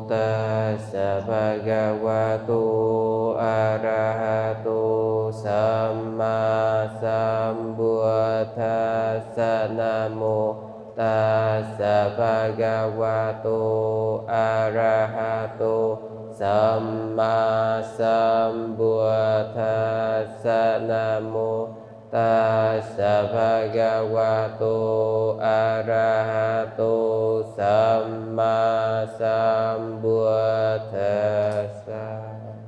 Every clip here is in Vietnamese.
tassa bhagavato arahato samma sambuddhassa. Nam mô tassa bhagavato arahato samma sambuddhassa. Nam mô tassa bhagavato arahato samma sambuddhassa.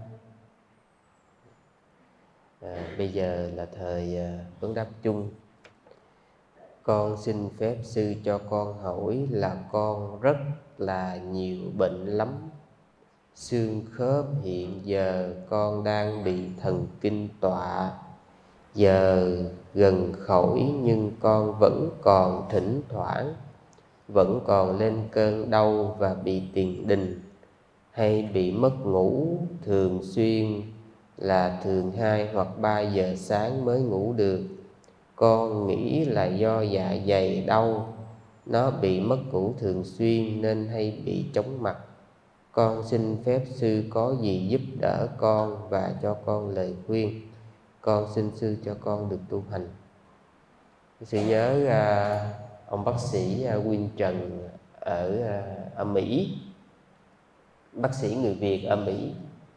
Bây giờ là thời vấn đáp chung. Con xin phép sư cho con hỏi là con rất là nhiều bệnh lắm. Xương khớp hiện giờ con đang bị thần kinh tọa. Giờ gần khỏi nhưng con vẫn còn thỉnh thoảng vẫn còn lên cơn đau và bị tiền đình hay bị mất ngủ thường xuyên, là thường 2 hoặc 3 giờ sáng mới ngủ được. Con nghĩ là do dạ dày đau, nó bị mất ngủ thường xuyên nên hay bị chóng mặt. Con xin phép sư có gì giúp đỡ con và cho con lời khuyên. Con xin sư cho con được tu hành. Sư nhớ ông bác sĩ Quyên Trần ở Mỹ, bác sĩ người Việt ở Mỹ,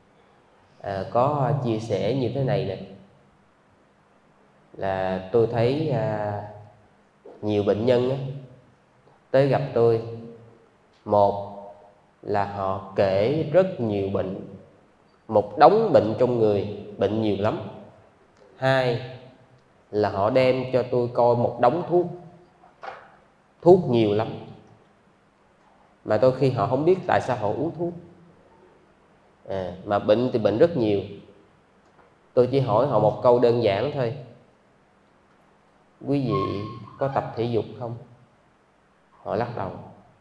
có chia sẻ như thế này nè, là tôi thấy nhiều bệnh nhân tới gặp tôi. Một là họ kể rất nhiều bệnh, một đống bệnh trong người, bệnh nhiều lắm. Hai là họ đem cho tôi coi một đống thuốc nhiều lắm, mà đôi khi họ không biết tại sao họ uống thuốc. Mà bệnh thì bệnh rất nhiều. Tôi chỉ hỏi họ một câu đơn giản thôi: quý vị có tập thể dục không? Họ lắc đầu.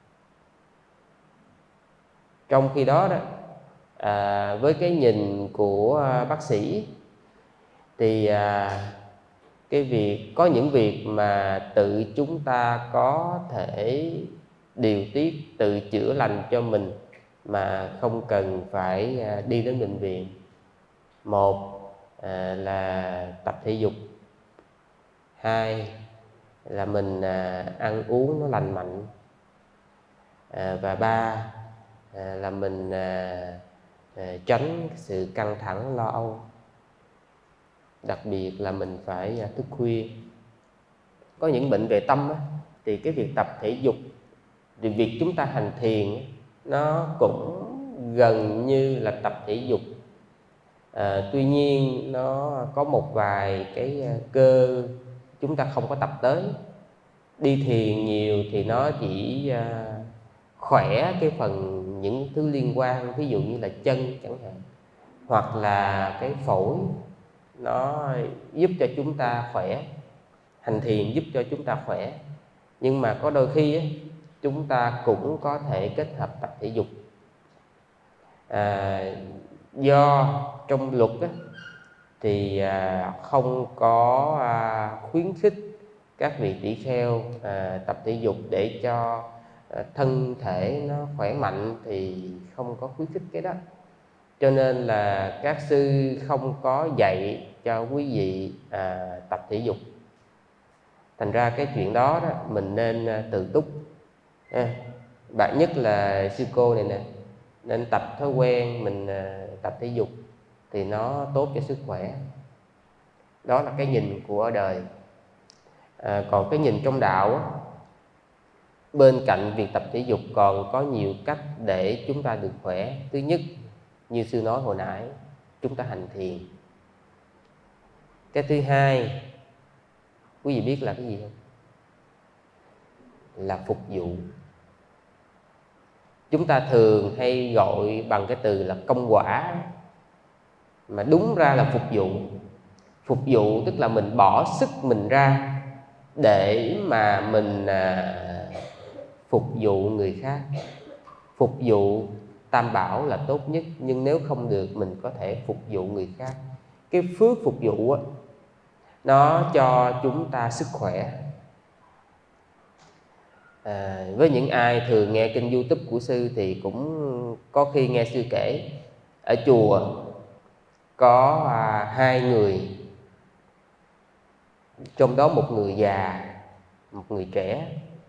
Trong khi đó với cái nhìn của bác sĩ thì có những việc mà tự chúng ta có thể điều tiết, tự chữa lành cho mình mà không cần phải đi đến bệnh viện. Một là tập thể dục. Hai là mình ăn uống nó lành mạnh. Và ba là mình tránh sự căng thẳng lo âu. Đặc biệt là mình phải thức khuya. Có những bệnh về tâm thì cái việc tập thể dục, thì việc chúng ta hành thiền nó cũng gần như là tập thể dục. Tuy nhiên nó có một vài cái cơ chúng ta không có tập tới. Đi thiền nhiều thì nó chỉ khỏe cái phần những thứ liên quan, ví dụ như là chân chẳng hạn, hoặc là cái phổi, nó giúp cho chúng ta khỏe. Hành thiền giúp cho chúng ta khỏe. Nhưng mà có đôi khi chúng ta cũng có thể kết hợp tập thể dục. Do trong luật thì không có khuyến khích các vị tỷ kheo tập thể dục để cho thân thể nó khỏe mạnh, thì không có khuyến khích cái đó. Cho nên là các sư không có dạy cho quý vị tập thể dục. Thành ra cái chuyện đó mình nên tự túc. Bạn nhất là sư cô này nè, nên tập thói quen mình tập thể dục thì nó tốt cho sức khỏe. Đó là cái nhìn của đời. Còn cái nhìn trong đạo bên cạnh việc tập thể dục còn có nhiều cách để chúng ta được khỏe. Thứ nhất, như sư nói hồi nãy, chúng ta hành thiền. Cái thứ hai, quý vị biết là cái gì không? Là phục vụ. Chúng ta thường hay gọi bằng cái từ là công quả, mà đúng ra là phục vụ. Phục vụ tức là mình bỏ sức mình ra để mà mình phục vụ người khác. Phục vụ Tam Bảo là tốt nhất, nhưng nếu không được mình có thể phục vụ người khác. Cái phước phục vụ nó cho chúng ta sức khỏe. Với những ai thường nghe kênh YouTube của sư thì cũng có khi nghe sư kể ở chùa có hai người, trong đó một người già, một người trẻ,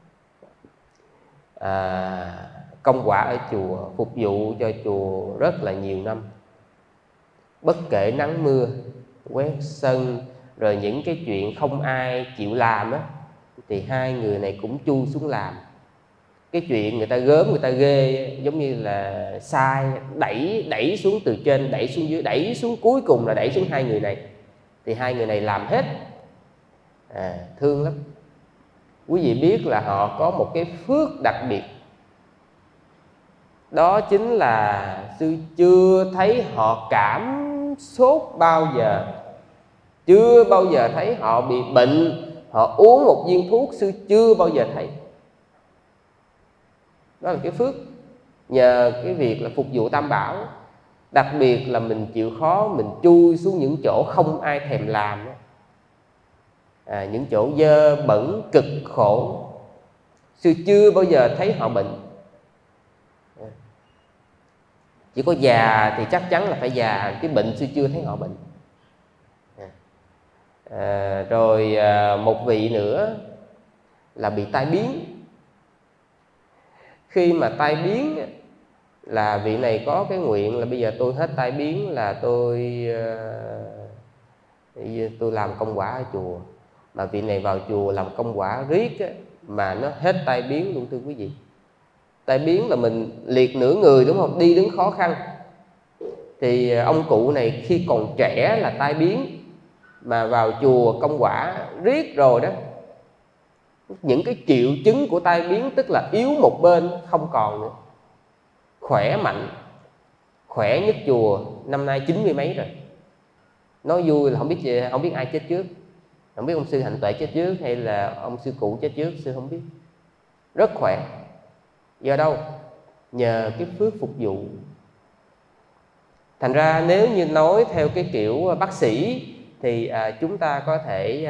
công quả ở chùa, phục vụ cho chùa rất là nhiều năm, bất kể nắng mưa, quét sân, rồi những cái chuyện không ai chịu làm á, thì hai người này cũng chui xuống làm. Cái chuyện người ta gớm, người ta ghê, giống như là sai, đẩy xuống từ trên, đẩy xuống dưới, đẩy xuống cuối cùng là đẩy xuống hai người này. Thì hai người này làm hết. Thương lắm. Quý vị biết là họ có một cái phước đặc biệt, đó chính là sư chưa thấy họ cảm sốt bao giờ, chưa bao giờ thấy họ bị bệnh, họ uống một viên thuốc sư chưa bao giờ thấy. Đó là cái phước nhờ cái việc là phục vụ Tam Bảo. Đặc biệt là mình chịu khó, mình chui xuống những chỗ không ai thèm làm, những chỗ dơ bẩn cực khổ, sư chưa bao giờ thấy họ bệnh. Chỉ có già thì chắc chắn là phải già, cái bệnh sư chưa thấy họ bệnh. Rồi một vị nữa là bị tai biến. Khi mà tai biến là vị này có cái nguyện là bây giờ tôi hết tai biến là tôi làm công quả ở chùa. Mà vị này vào chùa làm công quả riết mà nó hết tai biến luôn, thưa quý vị. Tai biến là mình liệt nửa người, đúng không? Đi đứng khó khăn. Thì ông cụ này khi còn trẻ là tai biến, mà vào chùa công quả riết rồi đó, những cái triệu chứng của tai biến tức là yếu một bên không còn nữa, khỏe mạnh, khỏe nhất chùa, năm nay 90 mấy rồi. Nói vui là không biết ai chết trước, không biết ông sư Hạnh Tuệ chết trước hay là ông sư cụ chết trước, sư không biết. Rất khỏe. Do đâu? Nhờ cái phước phục vụ. Thành ra nếu như nói theo cái kiểu bác sĩ thì chúng ta có thể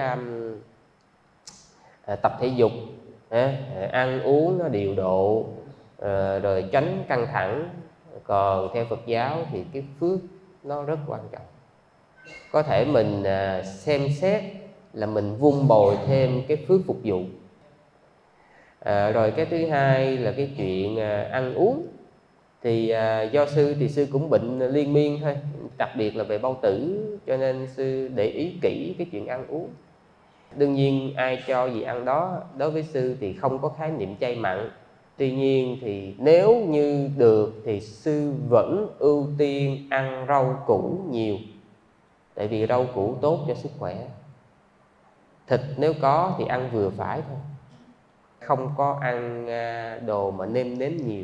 tập thể dục, ăn uống nó điều độ, rồi tránh căng thẳng. Còn theo Phật giáo thì cái phước nó rất quan trọng. Có thể mình xem xét là mình vun bồi thêm cái phước phục vụ. Rồi cái thứ hai là cái chuyện ăn uống. Thì do sư thì sư cũng bệnh liên miên thôi, đặc biệt là về bao tử, cho nên sư để ý kỹ cái chuyện ăn uống. Đương nhiên ai cho gì ăn đó, đối với sư thì không có khái niệm chay mặn. Tuy nhiên thì nếu như được thì sư vẫn ưu tiên ăn rau củ nhiều, tại vì rau củ tốt cho sức khỏe. Thịt nếu có thì ăn vừa phải thôi, không có ăn đồ mà nêm nếm nhiều.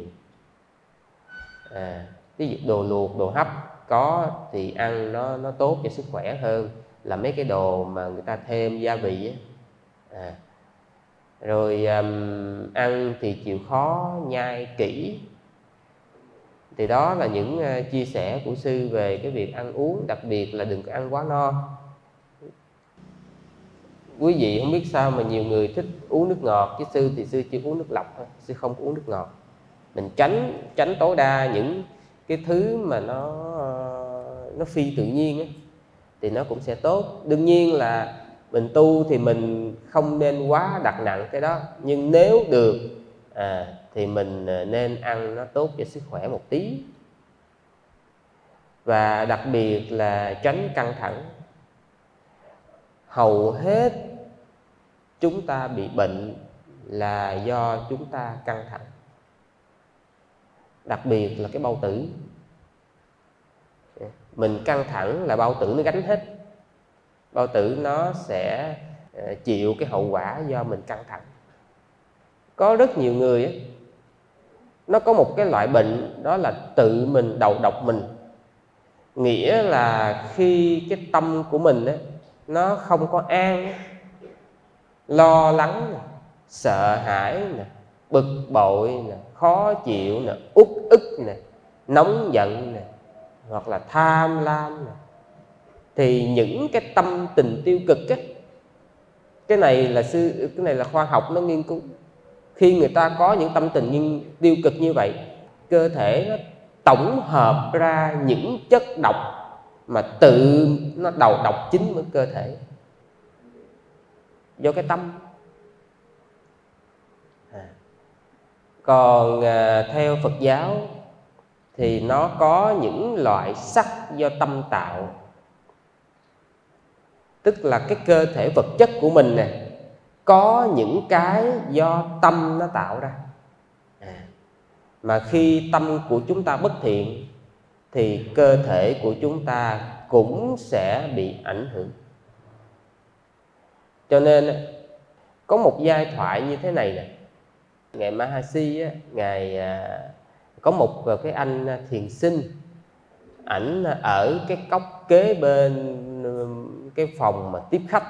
Ví dụ đồ luộc, đồ hấp có thì ăn nó tốt cho sức khỏe hơn là mấy cái đồ mà người ta thêm gia vị á. Rồi ăn thì chịu khó nhai kỹ. Thì đó là những chia sẻ của sư về cái việc ăn uống, đặc biệt là đừng có ăn quá no. Quý vị không biết sao mà nhiều người thích uống nước ngọt, chứ sư thì sư chỉ uống nước lọc thôi, sư không có uống nước ngọt. Mình tránh tối đa những cái thứ mà nó phi tự nhiên ấy, thì nó cũng sẽ tốt. Đương nhiên là mình tu thì mình không nên quá đặt nặng cái đó, nhưng nếu được thì mình nên ăn nó tốt cho sức khỏe một tí. Và đặc biệt là tránh căng thẳng. Hầu hết chúng ta bị bệnh là do chúng ta căng thẳng, đặc biệt là cái bao tử. Mình căng thẳng là bao tử nó gánh hết. Bao tử nó sẽ chịu cái hậu quả do mình căng thẳng. Có rất nhiều người ấy, nó có một cái loại bệnh đó là tự mình đầu độc mình. Nghĩa là khi cái tâm của mình ấy, nó không có an, lo lắng, sợ hãi, bực bội, khó chịu, uất ức, nóng giận, hoặc là tham lam, thì những cái tâm tình tiêu cực ấy, cái này là khoa học nó nghiên cứu. Khi người ta có những tâm tình tiêu cực như vậy, cơ thể nó tổng hợp ra những chất độc mà tự nó đầu độc chính với cơ thể, do cái tâm. Còn theo Phật giáo thì nó có những loại sắc do tâm tạo, tức là cái cơ thể vật chất của mình nè, có những cái do tâm nó tạo ra. Mà khi tâm của chúng ta bất thiện thì cơ thể của chúng ta cũng sẽ bị ảnh hưởng. Cho nên có một giai thoại như thế này nè. Ngài Mahasi á, Ngài có một cái anh thiền sinh, ảnh ở cái cốc kế bên cái phòng mà tiếp khách.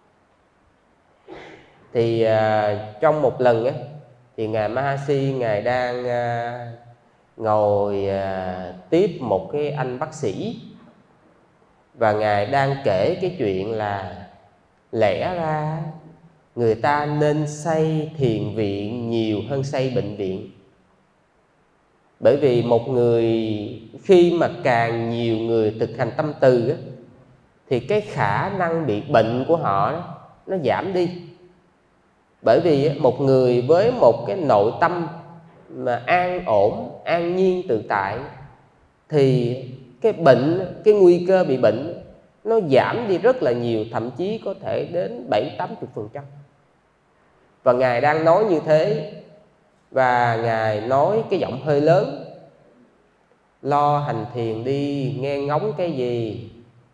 Thì trong một lần á, thì Ngài Mahasi Ngài đang ngồi tiếp một cái anh bác sĩ, và Ngài đang kể cái chuyện là lẽ ra người ta nên xây thiền viện nhiều hơn xây bệnh viện. Bởi vì một người khi mà càng nhiều người thực hành tâm từ á, thì cái khả năng bị bệnh của họ nó giảm đi. Bởi vì một người với một cái nội tâm mà an ổn, an nhiên, tự tại, thì cái bệnh, cái nguy cơ bị bệnh nó giảm đi rất là nhiều, thậm chí có thể đến 70-80%. Và Ngài đang nói như thế, và Ngài nói cái giọng hơi lớn: lo hành thiền đi, nghe ngóng cái gì.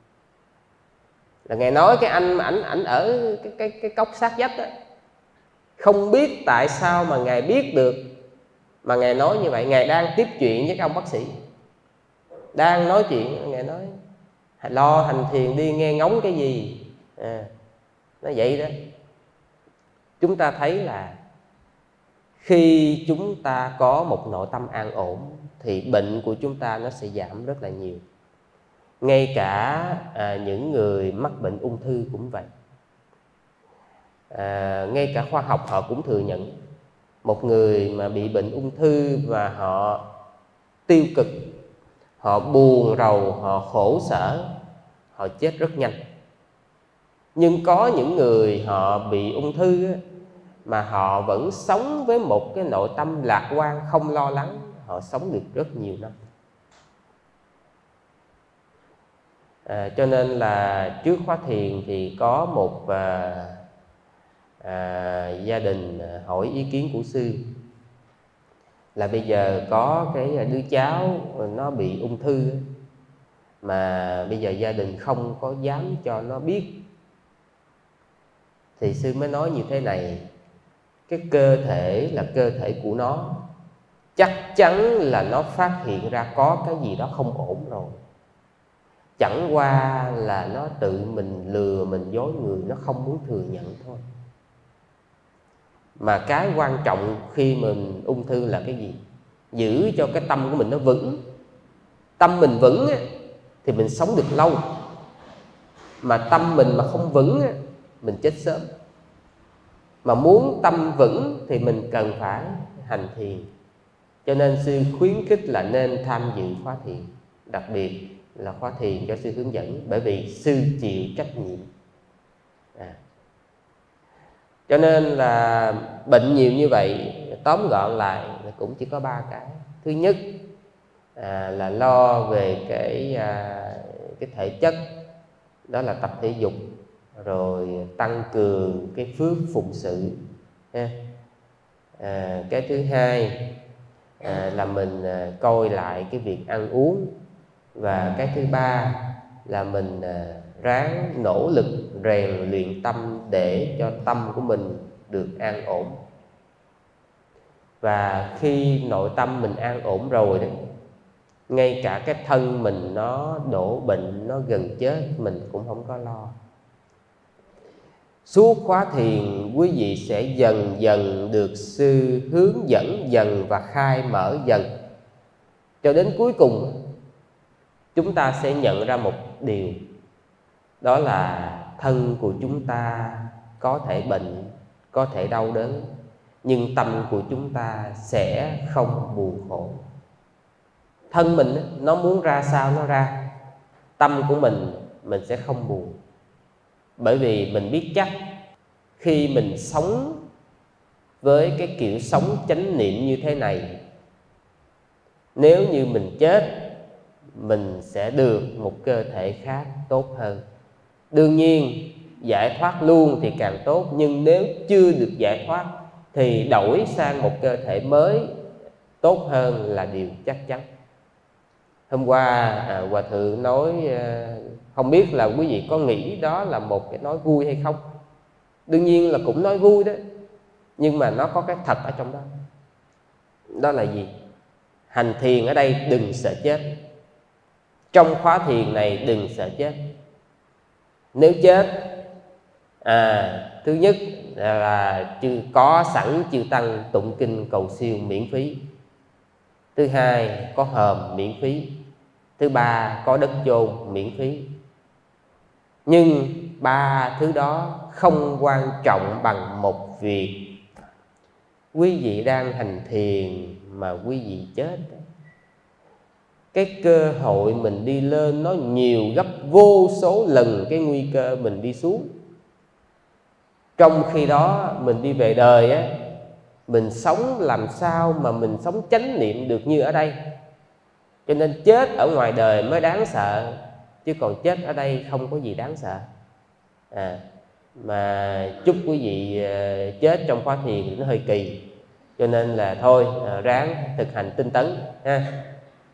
Là Ngài nói cái anh mà ảnh ở cái cốc sát vách đó, không biết tại sao mà Ngài biết được, mà Ngài nói như vậy. Ngài đang tiếp chuyện với các ông bác sĩ, đang nói chuyện, Ngài nói lo hành thiền đi, nghe ngóng cái gì. Nó vậy đó. Chúng ta thấy là khi chúng ta có một nội tâm an ổn thì bệnh của chúng ta nó sẽ giảm rất là nhiều. Ngay cả những người mắc bệnh ung thư cũng vậy. Ngay cả khoa học họ cũng thừa nhận, một người mà bị bệnh ung thư và họ tiêu cực, họ buồn rầu, họ khổ sở, họ chết rất nhanh. Nhưng có những người họ bị ung thư á, mà họ vẫn sống với một cái nội tâm lạc quan, không lo lắng, họ sống được rất nhiều năm. Cho nên là trước khóa thiền thì có một gia đình hỏi ý kiến của sư là bây giờ có cái đứa cháu nó bị ung thư, mà bây giờ gia đình không có dám cho nó biết. Thì sư mới nói như thế này: cái cơ thể là cơ thể của nó, chắc chắn là nó phát hiện ra có cái gì đó không ổn rồi. Chẳng qua là nó tự mình lừa mình dối người, nó không muốn thừa nhận thôi. Mà cái quan trọng khi mình ung thư là cái gì? Giữ cho cái tâm của mình nó vững. Tâm mình vững á, thì mình sống được lâu. Mà tâm mình mà không vững á, mình chết sớm. Mà muốn tâm vững thì mình cần phải hành thiền. Cho nên sư khuyến khích là nên tham dự khóa thiền, đặc biệt là khóa thiền cho sư hướng dẫn, bởi vì sư chịu trách nhiệm. Cho nên là bệnh nhiều như vậy, tóm gọn lại cũng chỉ có 3 cái. Thứ nhất là lo về cái thể chất, đó là tập thể dục, rồi tăng cường cái phước phụng sự. Cái thứ hai là mình coi lại cái việc ăn uống. Và cái thứ ba là mình ráng nỗ lực rèn luyện tâm để cho tâm của mình được an ổn. Và khi nội tâm mình an ổn rồi đó, ngay cả cái thân mình nó đổ bệnh, nó gần chết, mình cũng không có lo. Suốt khóa thiền, quý vị sẽ dần dần được sư hướng dẫn dần và khai mở dần, cho đến cuối cùng chúng ta sẽ nhận ra một điều, đó là thân của chúng ta có thể bệnh, có thể đau đớn, nhưng tâm của chúng ta sẽ không buồn khổ. Thân mình nó muốn ra sao nó ra, tâm của mình sẽ không buồn. Bởi vì mình biết chắc khi mình sống với cái kiểu sống chánh niệm như thế này, nếu như mình chết, mình sẽ được một cơ thể khác tốt hơn. Đương nhiên giải thoát luôn thì càng tốt, nhưng nếu chưa được giải thoát thì đổi sang một cơ thể mới tốt hơn là điều chắc chắn. Hôm qua Hòa Thượng nói, không biết là quý vị có nghĩ đó là một cái nói vui hay không. Đương nhiên là cũng nói vui đó, nhưng mà nó có cái thật ở trong đó. Đó là gì? Hành thiền ở đây đừng sợ chết. Trong khóa thiền này đừng sợ chết. Nếu chết, thứ nhất là có sẵn chư tăng tụng kinh cầu siêu miễn phí. Thứ hai, có hòm miễn phí. Thứ ba, có đất chôn miễn phí. Nhưng ba thứ đó không quan trọng bằng một việc. Quý vị đang hành thiền mà quý vị chết, cái cơ hội mình đi lên nó nhiều gấp vô số lần cái nguy cơ mình đi xuống. Trong khi đó mình đi về đời á, mình sống làm sao mà mình sống chánh niệm được như ở đây. Cho nên chết ở ngoài đời mới đáng sợ, chứ còn chết ở đây không có gì đáng sợ. Mà chúc quý vị chết trong khóa thiền thì nó hơi kỳ, cho nên là thôi ráng thực hành tinh tấn ha.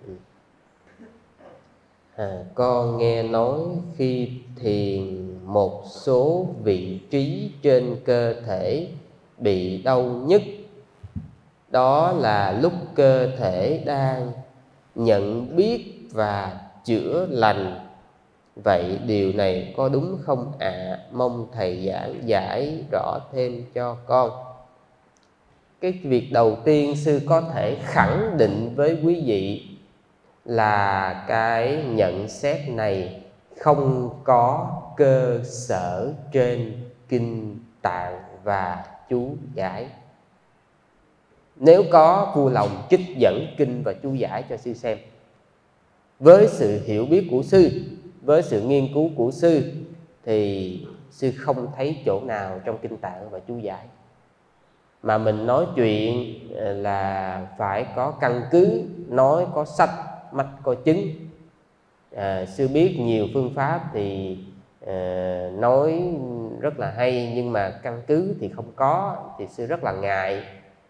Con nghe nói khi thiền một số vị trí trên cơ thể bị đau nhức, đó là lúc cơ thể đang nhận biết và chữa lành. Vậy điều này có đúng không ạ? Mong thầy giảng giải rõ thêm cho con. Cái việc đầu tiên sư có thể khẳng định với quý vị là cái nhận xét này không có cơ sở trên kinh tạng và chú giải. Nếu có, vui lòng trích dẫn kinh và chú giải cho sư xem. Với sự hiểu biết của sư, với sự nghiên cứu của sư, thì sư không thấy chỗ nào trong kinh tạng và chú giải. Mà mình nói chuyện là phải có căn cứ, nói có sách, mách có chứng. Sư biết nhiều phương pháp thì nói rất là hay, nhưng mà căn cứ thì không có, thì sư rất là ngại.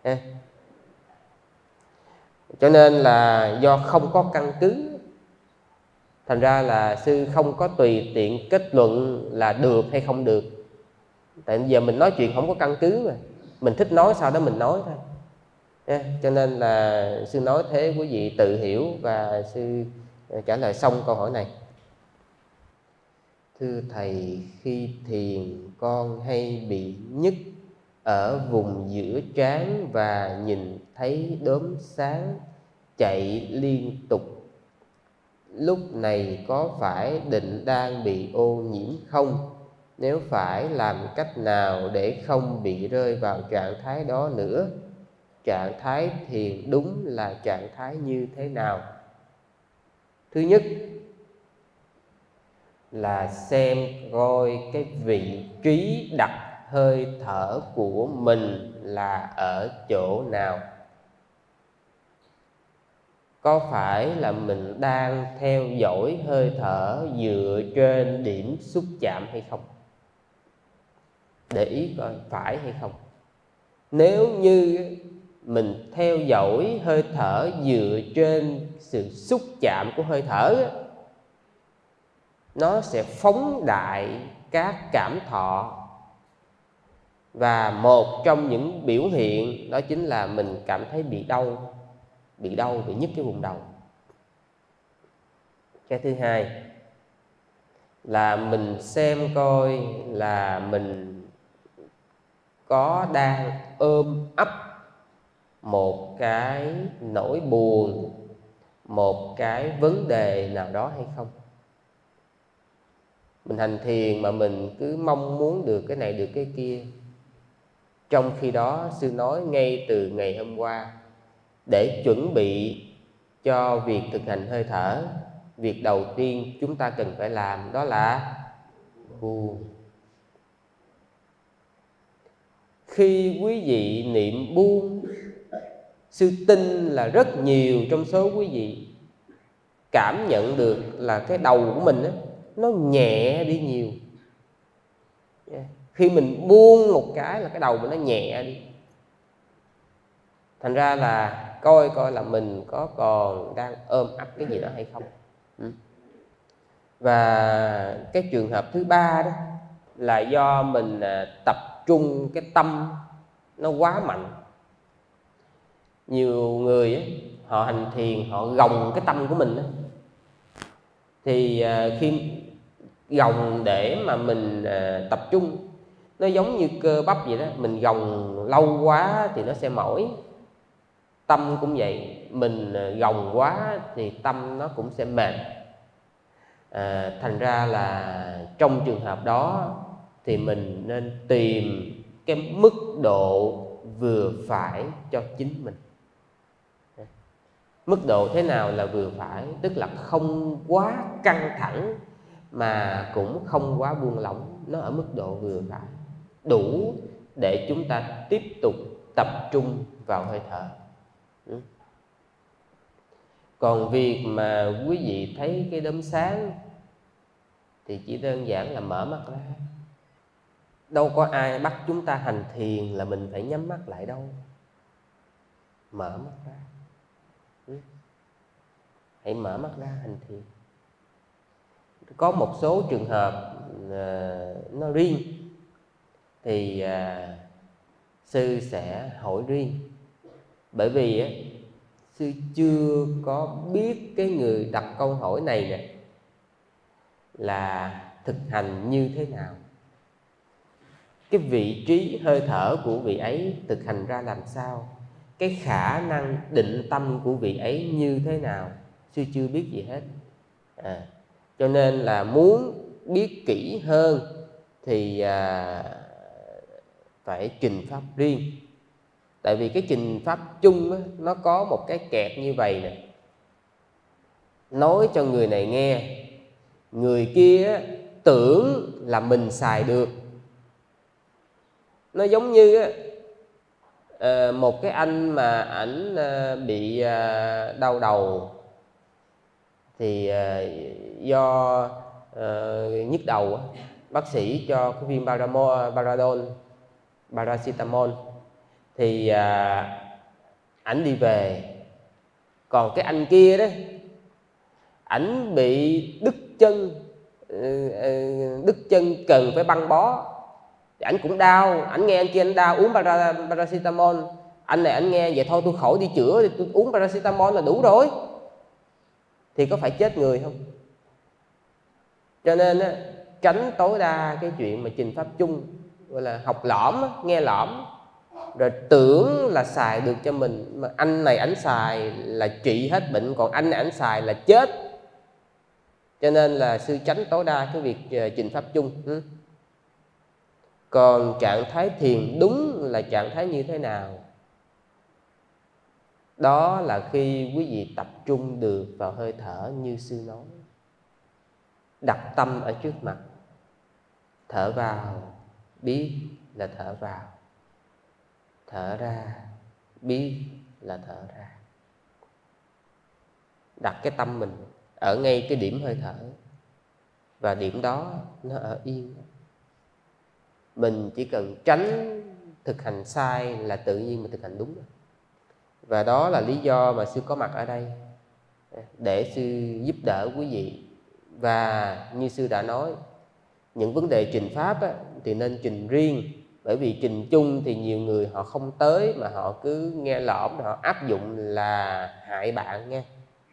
Cho nên là do không có căn cứ, thành ra là sư không có tùy tiện kết luận là được hay không được. Tại bây giờ mình nói chuyện không có căn cứ mà, mình thích nói sao đó mình nói thôi. Cho nên là sư nói thế, quý vị tự hiểu. Và sư trả lời xong câu hỏi này. Thưa thầy, khi thiền con hay bị nhức ở vùng giữa trán và nhìn thấy đốm sáng chạy liên tục. Lúc này có phải định đang bị ô nhiễm không? Nếu phải, làm cách nào để không bị rơi vào trạng thái đó nữa? Trạng thái thiền đúng là trạng thái như thế nào? Thứ nhất là xem coi cái vị trí đặt hơi thở của mình là ở chỗ nào. Có phải là mình đang theo dõi hơi thở dựa trên điểm xúc chạm hay không? Để ý coi phải hay không. Nếu như mình theo dõi hơi thở dựa trên sự xúc chạm của hơi thở, nó sẽ phóng đại các cảm thọ. Và một trong những biểu hiện đó chính là mình cảm thấy bị đau, bị nhức cái vùng đầu. Cái thứ hai là mình xem coi là mình có đang ôm ấp một cái nỗi buồn, một cái vấn đề nào đó hay không. Mình hành thiền mà mình cứ mong muốn được cái này được cái kia, Trong khi đó sư nói ngay từ ngày hôm qua, để chuẩn bị cho việc thực hành hơi thở, việc đầu tiên chúng ta cần phải làm đó là buông. Khi quý vị niệm buông, sư tin là rất nhiều trong số quý vị cảm nhận được là cái đầu của mình nó nhẹ đi nhiều. Khi mình buông một cái là cái đầu mình nó nhẹ đi. Thành ra là coi là mình có còn đang ôm ấp cái gì đó hay không. Và cái trường hợp thứ ba đó là do mình tập trung cái tâm nó quá mạnh. Nhiều người họ hành thiền, họ gồng cái tâm của mình thì khi gồng để mà mình tập trung, nó giống như cơ bắp vậy đó, mình gồng lâu quá thì nó sẽ mỏi. Tâm cũng vậy, mình gồng quá thì tâm nó cũng sẽ mệt. Thành ra là trong trường hợp đó thì mình nên tìm cái mức độ vừa phải cho chính mình. Mức độ thế nào là vừa phải? Tức là không quá căng thẳng mà cũng không quá buông lỏng, nó ở mức độ vừa phải, đủ để chúng ta tiếp tục tập trung vào hơi thở. Còn việc mà quý vị thấy cái đốm sáng thì chỉ đơn giản là mở mắt ra. Đâu có ai bắt chúng ta hành thiền là mình phải nhắm mắt lại đâu. Mở mắt ra. Hãy mở mắt ra hành thiền. Có một số trường hợp nó riêng thì sư sẽ hỏi riêng. Bởi vì sư chưa có biết cái người đặt câu hỏi này nè là thực hành như thế nào, cái vị trí hơi thở của vị ấy thực hành ra làm sao, cái khả năng định tâm của vị ấy như thế nào, sư chưa biết gì hết. Cho nên là muốn biết kỹ hơn thì phải trình pháp riêng. Tại vì cái trình pháp chung nó có một cái kẹp như vậy nè, nói cho người này nghe, người kia tưởng là mình xài được. Nó giống như một cái anh mà ảnh bị đau đầu thì do nhức đầu, bác sĩ cho cái viên paracetamol thì ảnh đi về. Còn cái anh kia đó, ảnh bị đứt chân cần phải băng bó, ảnh cũng đau. Ảnh nghe anh kia anh đau uống paracetamol, anh này anh nghe vậy thôi tôi khỏi đi chữa thì tôi uống paracetamol là đủ rồi, thì có phải chết người không? Cho nên tránh tối đa cái chuyện mà trình pháp chung, gọi là học lõm, nghe lõm, rồi tưởng là xài được cho mình. Mà anh này ảnh xài là trị hết bệnh, còn anh này ảnh xài là chết. Cho nên là sư tránh tối đa cái việc trình pháp chung. Còn trạng thái thiền đúng là trạng thái như thế nào? Đó là khi quý vị tập trung được vào hơi thở như sư nói. Đặt tâm ở trước mặt, thở vào biết là thở vào, thở ra biết là thở ra. Đặt cái tâm mình ở ngay cái điểm hơi thở, và điểm đó nó ở yên. Mình chỉ cần tránh thực hành sai là tự nhiên mình thực hành đúng. Và đó là lý do mà sư có mặt ở đây, để sư giúp đỡ quý vị. Và như sư đã nói, những vấn đề trình pháp thì nên trình riêng. Bởi vì trình chung thì nhiều người họ không tới, mà họ cứ nghe lõm, họ áp dụng là hại bạn nghe.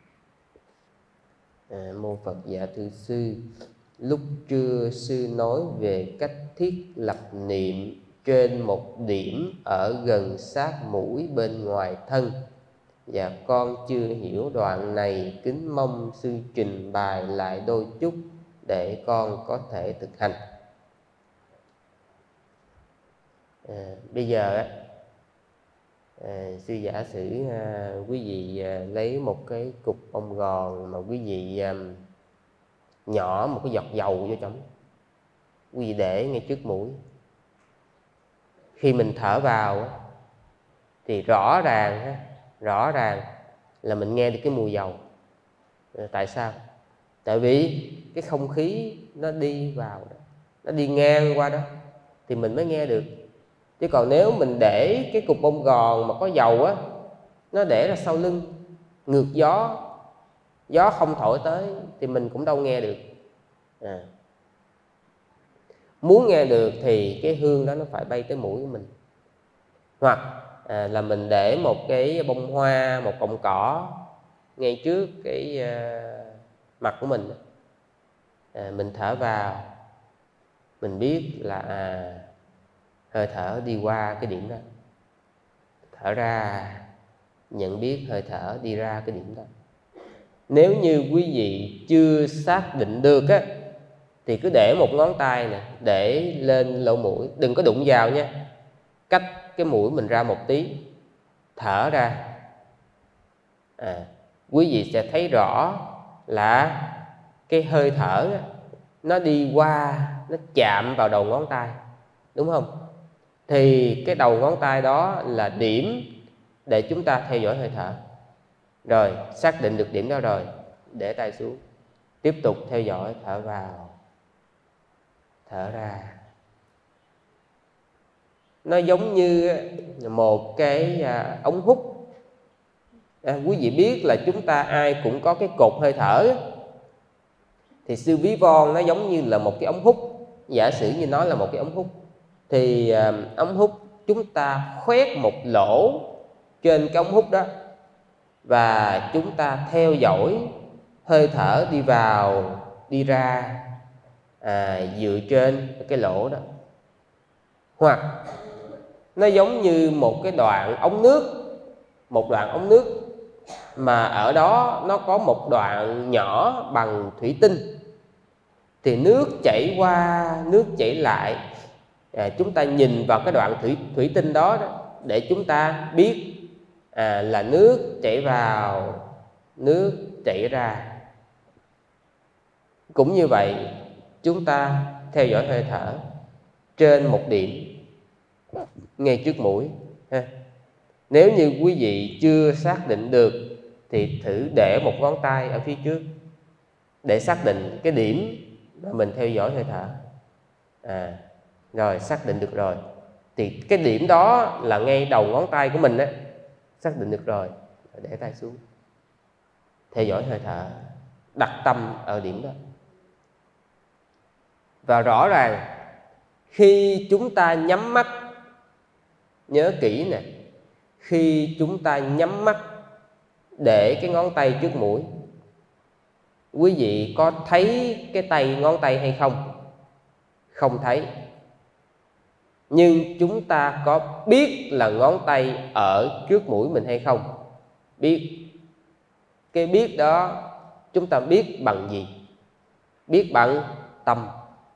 Mô Phật Dạ Thưa Sư, lúc trưa sư nói về cách thiết lập niệm trên một điểm ở gần sát mũi bên ngoài thân, và con chưa hiểu đoạn này, kính mong sư trình bày lại đôi chút để con có thể thực hành. Bây giờ á, sư giả sử quý vị lấy một cái cục bông gòn mà quý vị nhỏ một cái giọt dầu vô trong, quý vị để ngay trước mũi. Khi mình thở vào á, thì rõ ràng là mình nghe được cái mùi dầu. Tại sao? Tại vì cái không khí nó đi vào đó, nó đi ngang qua đó thì mình mới nghe được. Chứ còn nếu mình để cái cục bông gòn mà có dầu á, nó để ra sau lưng, ngược gió, gió không thổi tới thì mình cũng đâu nghe được. Muốn nghe được thì cái hương đó nó phải bay tới mũi của mình. Hoặc là mình để một cái bông hoa, một cọng cỏ ngay trước cái mặt của mình. Mình thở vào, mình biết là hơi thở đi qua cái điểm đó. Thở ra, nhận biết hơi thở đi ra cái điểm đó. Nếu như quý vị chưa xác định được á, thì cứ để một ngón tay nè, để lên lỗ mũi, đừng có đụng vào nha, cách cái mũi mình ra một tí, thở ra. Quý vị sẽ thấy rõ là cái hơi thở á, nó đi qua, nó chạm vào đầu ngón tay, đúng không? Thì cái đầu ngón tay đó là điểm để chúng ta theo dõi hơi thở. Rồi, xác định được điểm đó rồi, để tay xuống, tiếp tục theo dõi, thở vào, thở ra. Nó giống như một cái ống hút. Quý vị biết là chúng ta ai cũng có cái cột hơi thở, thì sư ví von nó giống như là một cái ống hút. Giả sử như nó là một cái ống hút, thì ống hút chúng ta khoét một lỗ trên cái ống hút đó, và chúng ta theo dõi hơi thở đi vào, đi ra dựa trên cái lỗ đó. Hoặc nó giống như một cái đoạn ống nước, một đoạn ống nước mà ở đó nó có một đoạn nhỏ bằng thủy tinh, thì nước chảy qua, nước chảy lại, chúng ta nhìn vào cái đoạn thủy tinh đó, để chúng ta biết là nước chảy vào, nước chảy ra. Cũng như vậy, chúng ta theo dõi hơi thở trên một điểm ngay trước mũi. Nếu như quý vị chưa xác định được thì thử để một ngón tay ở phía trước để xác định cái điểm mà mình theo dõi hơi thở. Rồi xác định được rồi thì cái điểm đó là ngay đầu ngón tay của mình á. Xác định được rồi, để tay xuống, theo dõi hơi thở, đặt tâm ở điểm đó. Và rõ ràng khi chúng ta nhắm mắt, nhớ kỹ nè, khi chúng ta nhắm mắt để cái ngón tay trước mũi, quý vị có thấy cái ngón tay hay không? Không thấy. Nhưng chúng ta có biết là ngón tay ở trước mũi mình hay không? Biết. Cái biết đó chúng ta biết bằng gì? Biết bằng tâm.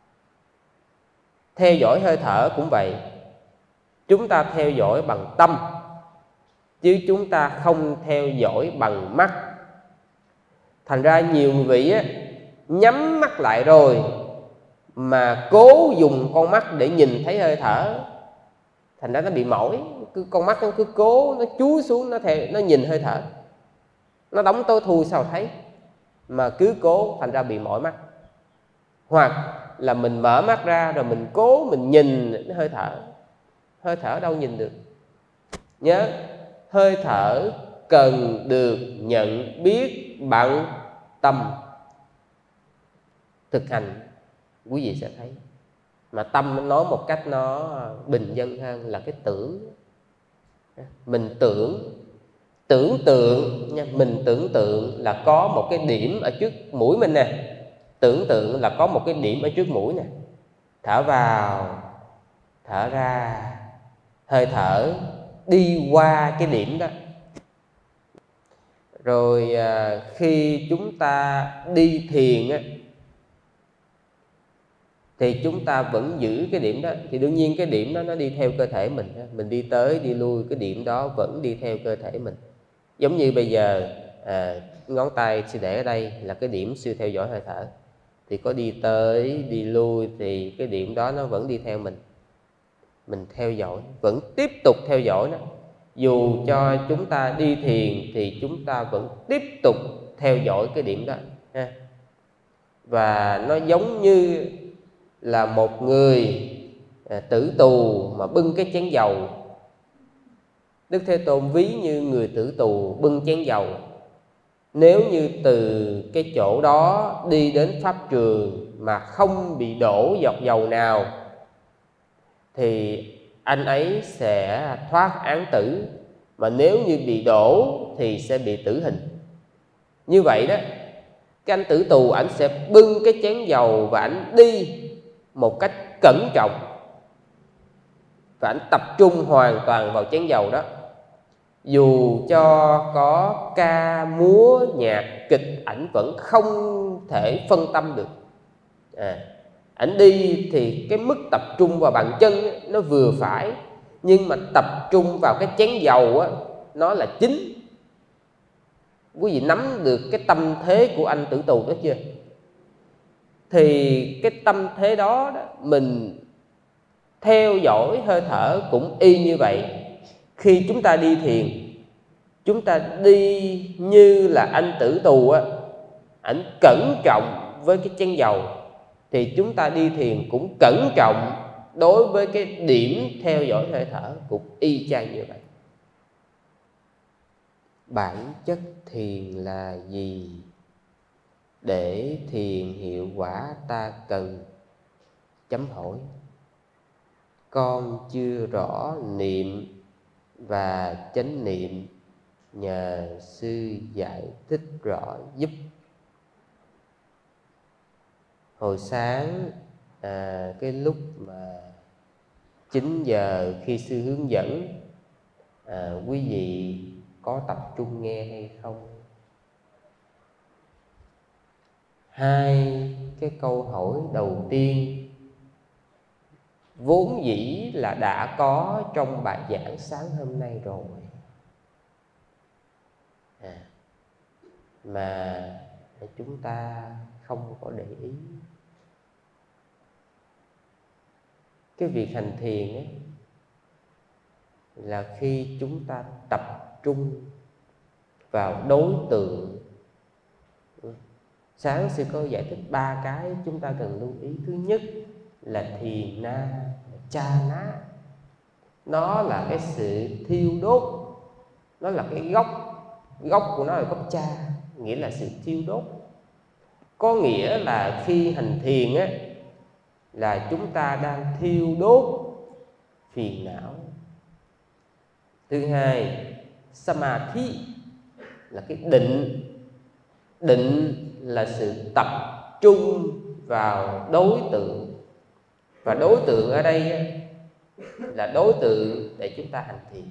Theo dõi hơi thở cũng vậy, chúng ta theo dõi bằng tâm, chứ chúng ta không theo dõi bằng mắt. Thành ra nhiều người vị á, nhắm mắt lại rồi mà cố dùng con mắt để nhìn thấy hơi thở, thành ra nó bị mỏi. Con mắt nó cứ cố, nó chúi xuống, nó nhìn hơi thở, nó đóng tối thui sao thấy, mà cứ cố, thành ra bị mỏi mắt. Hoặc là mình mở mắt ra rồi mình cố mình nhìn hơi thở, hơi thở đâu nhìn được. Nhớ, hơi thở cần được nhận biết bằng tâm. Thực hành quý vị sẽ thấy. Mà tâm nói một cách nó bình dân hơn là cái tưởng. Mình tưởng tượng nha, mình tưởng tượng là có một cái điểm ở trước mũi mình nè. Tưởng tượng là có một cái điểm ở trước mũi nè. Thở vào, thở ra, hơi thở đi qua cái điểm đó. Rồi khi chúng ta đi thiền á, thì chúng ta vẫn giữ cái điểm đó. Thì đương nhiên cái điểm đó nó đi theo cơ thể mình đi tới đi lui, cái điểm đó vẫn đi theo cơ thể mình. Giống như bây giờ ngón tay sư để ở đây là cái điểm sư theo dõi hơi thở, thì có đi tới đi lui thì cái điểm đó nó vẫn đi theo mình theo dõi, vẫn tiếp tục theo dõi nó. Dù cho chúng ta đi thiền thì chúng ta vẫn tiếp tục theo dõi cái điểm đó ha. Và nó giống như là một người tử tù mà bưng cái chén dầu. Đức Thế Tôn ví như người tử tù bưng chén dầu. Nếu như từ cái chỗ đó đi đến pháp trường mà không bị đổ giọt dầu nào thì anh ấy sẽ thoát án tử, mà nếu như bị đổ thì sẽ bị tử hình. Như vậy đó, cái anh tử tù ảnh sẽ bưng cái chén dầu và ảnh đi một cách cẩn trọng, và ảnh tập trung hoàn toàn vào chén dầu đó. Dù cho có ca múa nhạc kịch, ảnh vẫn không thể phân tâm được. Ảnh đi thì cái mức tập trung vào bàn chân nó vừa phải, nhưng mà tập trung vào cái chén dầu nó là chính. Quý vị nắm được cái tâm thế của anh tử tù đó chưa? Thì cái tâm thế đó, mình theo dõi hơi thở cũng y như vậy. Khi chúng ta đi thiền, chúng ta đi như là anh tử tù ảnh cẩn trọng với cái chén dầu, thì chúng ta đi thiền cũng cẩn trọng đối với cái điểm theo dõi hơi thở, cũng y chang như vậy. Bản chất thiền là gì? Để thiền hiệu quả ta cần chấm hỏi. Con chưa rõ niệm và chánh niệm, nhờ sư giải thích rõ giúp. Hồi sáng cái lúc mà 9 giờ khi sư hướng dẫn, quý vị có tập trung nghe hay không? Hai cái câu hỏi đầu tiên vốn dĩ là đã có trong bài giảng sáng hôm nay rồi, mà chúng ta không có để ý. Cái việc hành thiền ấy là khi chúng ta tập trung vào đối tượng. Sáng sư có giải thích 3 cái chúng ta cần lưu ý. Thứ nhất là thiền na, cha ná. Nó là cái sự thiêu đốt, nó là cái gốc của nó là gốc cha, nghĩa là sự thiêu đốt. Có nghĩa là khi hành thiền là chúng ta đang thiêu đốt phiền não. Thứ hai, samadhi là cái định. Định là sự tập trung vào đối tượng, và đối tượng ở đây là đối tượng để chúng ta hành thiền.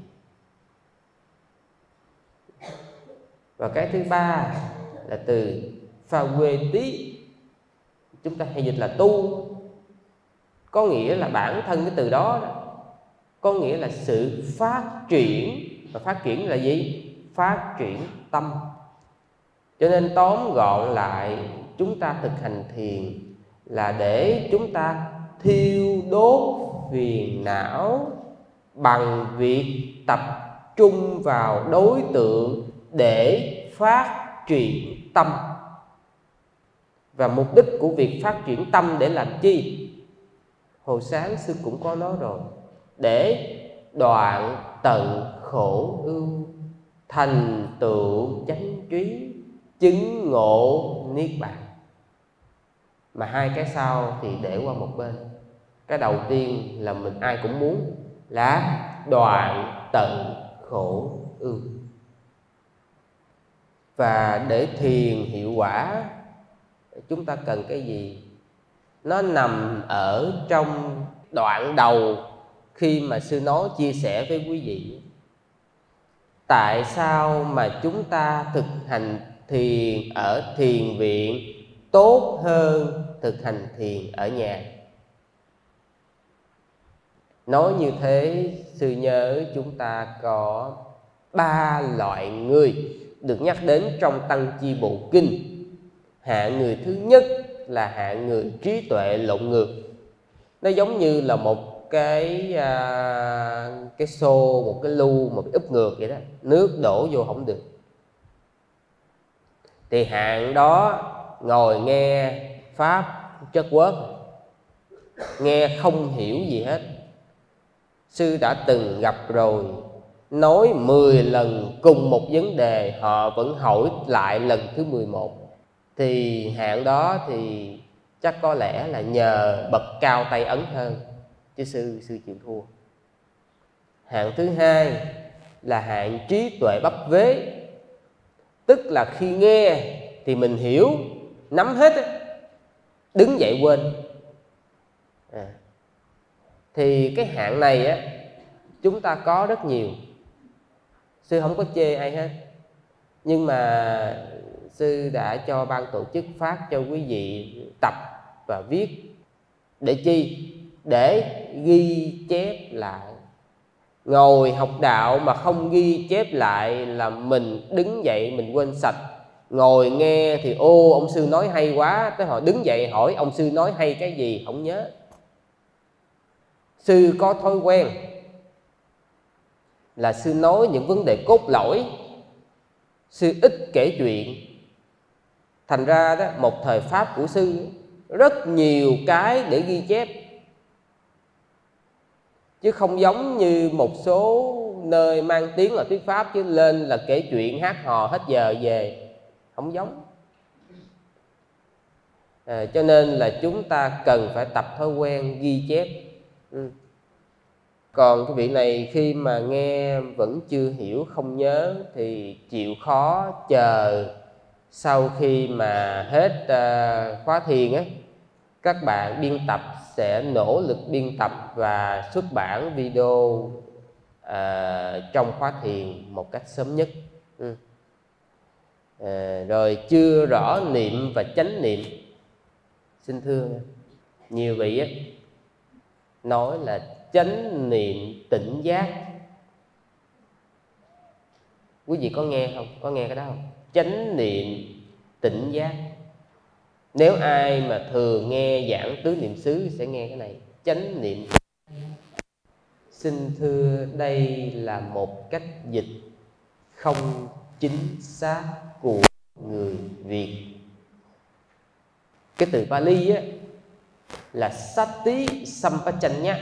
Và cái thứ ba là từ pha quê tí, chúng ta hay dịch là tu, có nghĩa là bản thân cái từ đó có nghĩa là sự phát triển. Và phát triển là gì? Phát triển tâm. Cho nên tóm gọn lại, chúng ta thực hành thiền là để chúng ta thiêu đốt phiền não bằng việc tập trung vào đối tượng để phát triển tâm. Và mục đích của việc phát triển tâm để làm chi? Hồi sáng sư cũng có nói rồi, để đoạn tận khổ ưu, thành tựu chánh trí, chứng ngộ niết bàn. Mà hai cái sau thì để qua một bên. Cái đầu tiên là mình ai cũng muốn là đoạn tận khổ ưu. Và để thiền hiệu quả, chúng ta cần cái gì? Nó nằm ở trong đoạn đầu khi mà sư nói chia sẻ với quý vị. Tại sao mà chúng ta thực hành thiền ở thiền viện tốt hơn thực hành thiền ở nhà? Nói như thế, sư nhớ chúng ta có 3 loại người được nhắc đến trong Tăng Chi Bộ Kinh. Hạng người thứ nhất là hạng người trí tuệ lộn ngược. Nó giống như là một cái xô, một cái lu, một cái úp ngược vậy đó, nước đổ vô không được. Thì hạng đó ngồi nghe pháp chất quớt, nghe không hiểu gì hết. Sư đã từng gặp rồi, nói 10 lần cùng một vấn đề, họ vẫn hỏi lại lần thứ 11. Thì hạng đó thì chắc có lẽ là nhờ bậc cao tay ấn hơn, chứ sư chịu thua. Hạng thứ hai là hạng trí tuệ bắp vế, tức là khi nghe thì mình hiểu, nắm hết, đứng dậy quên. Thì cái hạng này á, chúng ta có rất nhiều. Sư không có chê ai hết, nhưng mà sư đã cho ban tổ chức phát cho quý vị tập và viết. Để chi? Để ghi chép lại. Ngồi học đạo mà không ghi chép lại là mình đứng dậy mình quên sạch. Ngồi nghe thì ô ông sư nói hay quá, tới họ đứng dậy hỏi ông sư nói hay cái gì không nhớ. Sư có thói quen là sư nói những vấn đề cốt lõi, sư ít kể chuyện. Thành ra đó, một thời pháp của sư rất nhiều cái để ghi chép, chứ không giống như một số nơi mang tiếng là thuyết pháp, chứ lên là kể chuyện hát hò hết giờ về, không giống. Cho nên là chúng ta cần phải tập thói quen ghi chép. Còn cái vị này khi mà nghe vẫn chưa hiểu, không nhớ thì chịu khó chờ sau khi mà hết khóa thiền á, các bạn biên tập sẽ nỗ lực biên tập và xuất bản video trong khóa thiền một cách sớm nhất. Rồi chưa rõ niệm và chánh niệm, xin thưa nhiều vị á, nói là chánh niệm tỉnh giác. Quý vị có nghe không? Có nghe cái đó không? Chánh niệm tỉnh giác. Nếu ai mà thường nghe giảng tứ niệm xứ sẽ nghe cái này, chánh niệm. Xin thưa, đây là một cách dịch không chính xác của người Việt. Cái từ Pali á là Sati Sampajanya.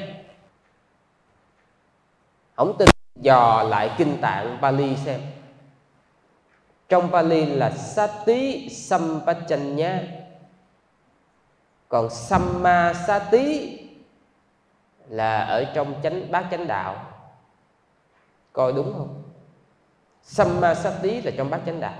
Không tin dò lại kinh tạng Pali xem. Trong Pali là Sati Sampajanya, còn Sammasati là ở trong bát chánh đạo. Coi đúng không? Sammasati là trong bát chánh đạo,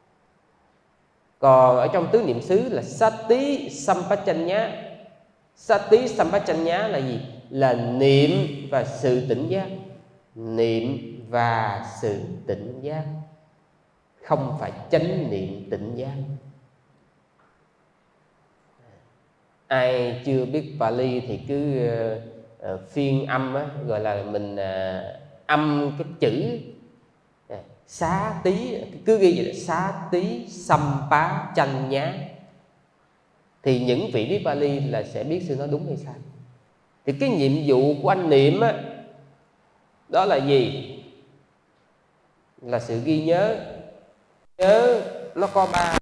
còn ở trong tứ niệm xứ là Sati Sampajanya. Sati Sampajanya là gì? Là niệm và sự tỉnh giác. Niệm và sự tỉnh giác, không phải chánh niệm tỉnh giác. Ai chưa biết Pali thì cứ phiên âm á, gọi là mình âm cái chữ xá tí, cứ ghi vậy là xá tí sampá chanh nhá. Thì những vị biết Pali là sẽ biết sư nói đúng hay sai. Thì cái nhiệm vụ của anh niệm á, đó là gì? Là sự ghi nhớ. Nhớ nó có 3,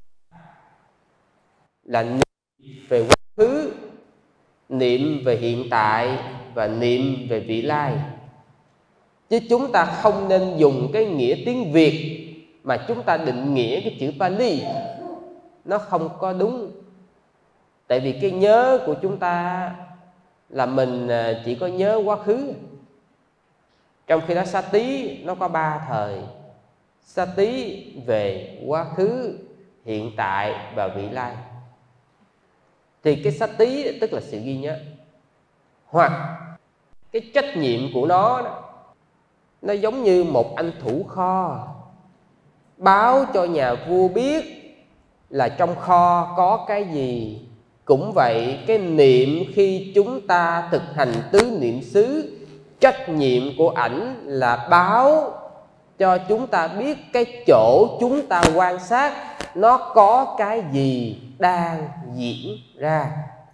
là niệm về quá khứ, niệm về hiện tại và niệm về vị lai. Chứ chúng ta không nên dùng cái nghĩa tiếng Việt mà chúng ta định nghĩa cái chữ Pali, nó không có đúng. Tại vì cái nhớ của chúng ta là mình chỉ có nhớ quá khứ, trong khi đó Sati nó có 3 thời. Sati về quá khứ, hiện tại và vị lai. Thì cái Sati tức là sự ghi nhớ, hoặc cái trách nhiệm của nó đó, nó giống như một anh thủ kho báo cho nhà vua biết là trong kho có cái gì. Cũng vậy, cái niệm khi chúng ta thực hành tứ niệm xứ trách nhiệm của ảnh là báo cho chúng ta biết cái chỗ chúng ta quan sát nó có cái gì đang diễn ra.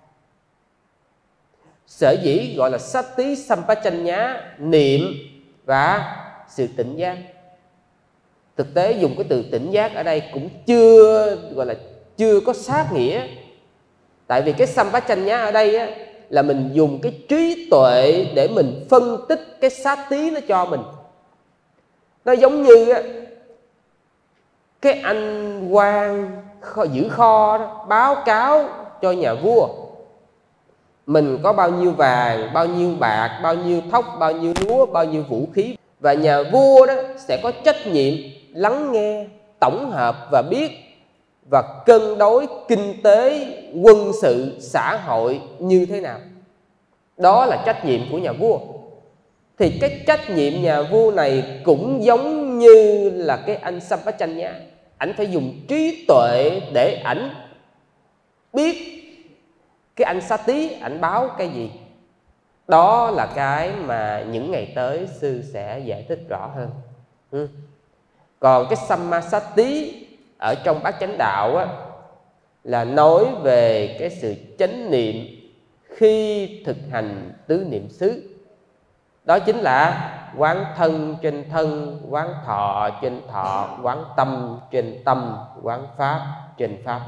Sở dĩ gọi là Sati Sampajanya, niệm và sự tỉnh giác. Thực tế dùng cái từ tỉnh giác ở đây cũng chưa có sát nghĩa. Tại vì cái Sampajanya ở đây á, là mình dùng cái trí tuệ để mình phân tích cái Sati nó cho mình. Nó giống như á, cái anh quan giữ kho đó, báo cáo cho nhà vua mình có bao nhiêu vàng, bao nhiêu bạc, bao nhiêu thóc, bao nhiêu lúa, bao nhiêu vũ khí. Và nhà vua đó sẽ có trách nhiệm lắng nghe, tổng hợp và biết và cân đối kinh tế, quân sự, xã hội như thế nào. Đó là trách nhiệm của nhà vua. Thì cái trách nhiệm nhà vua này cũng giống như là cái anh Sampajanya. Ảnh phải dùng trí tuệ để ảnh biết cái anh Sati ảnh báo cái gì. Đó là cái mà những ngày tới sư sẽ giải thích rõ hơn. Còn cái Sammasati ở trong Bát Chánh Đạo á, là nói về cái sự chánh niệm khi thực hành tứ niệm xứ. Đó chính là quán thân trên thân, quán thọ trên thọ, quán tâm trên tâm, quán pháp trên pháp.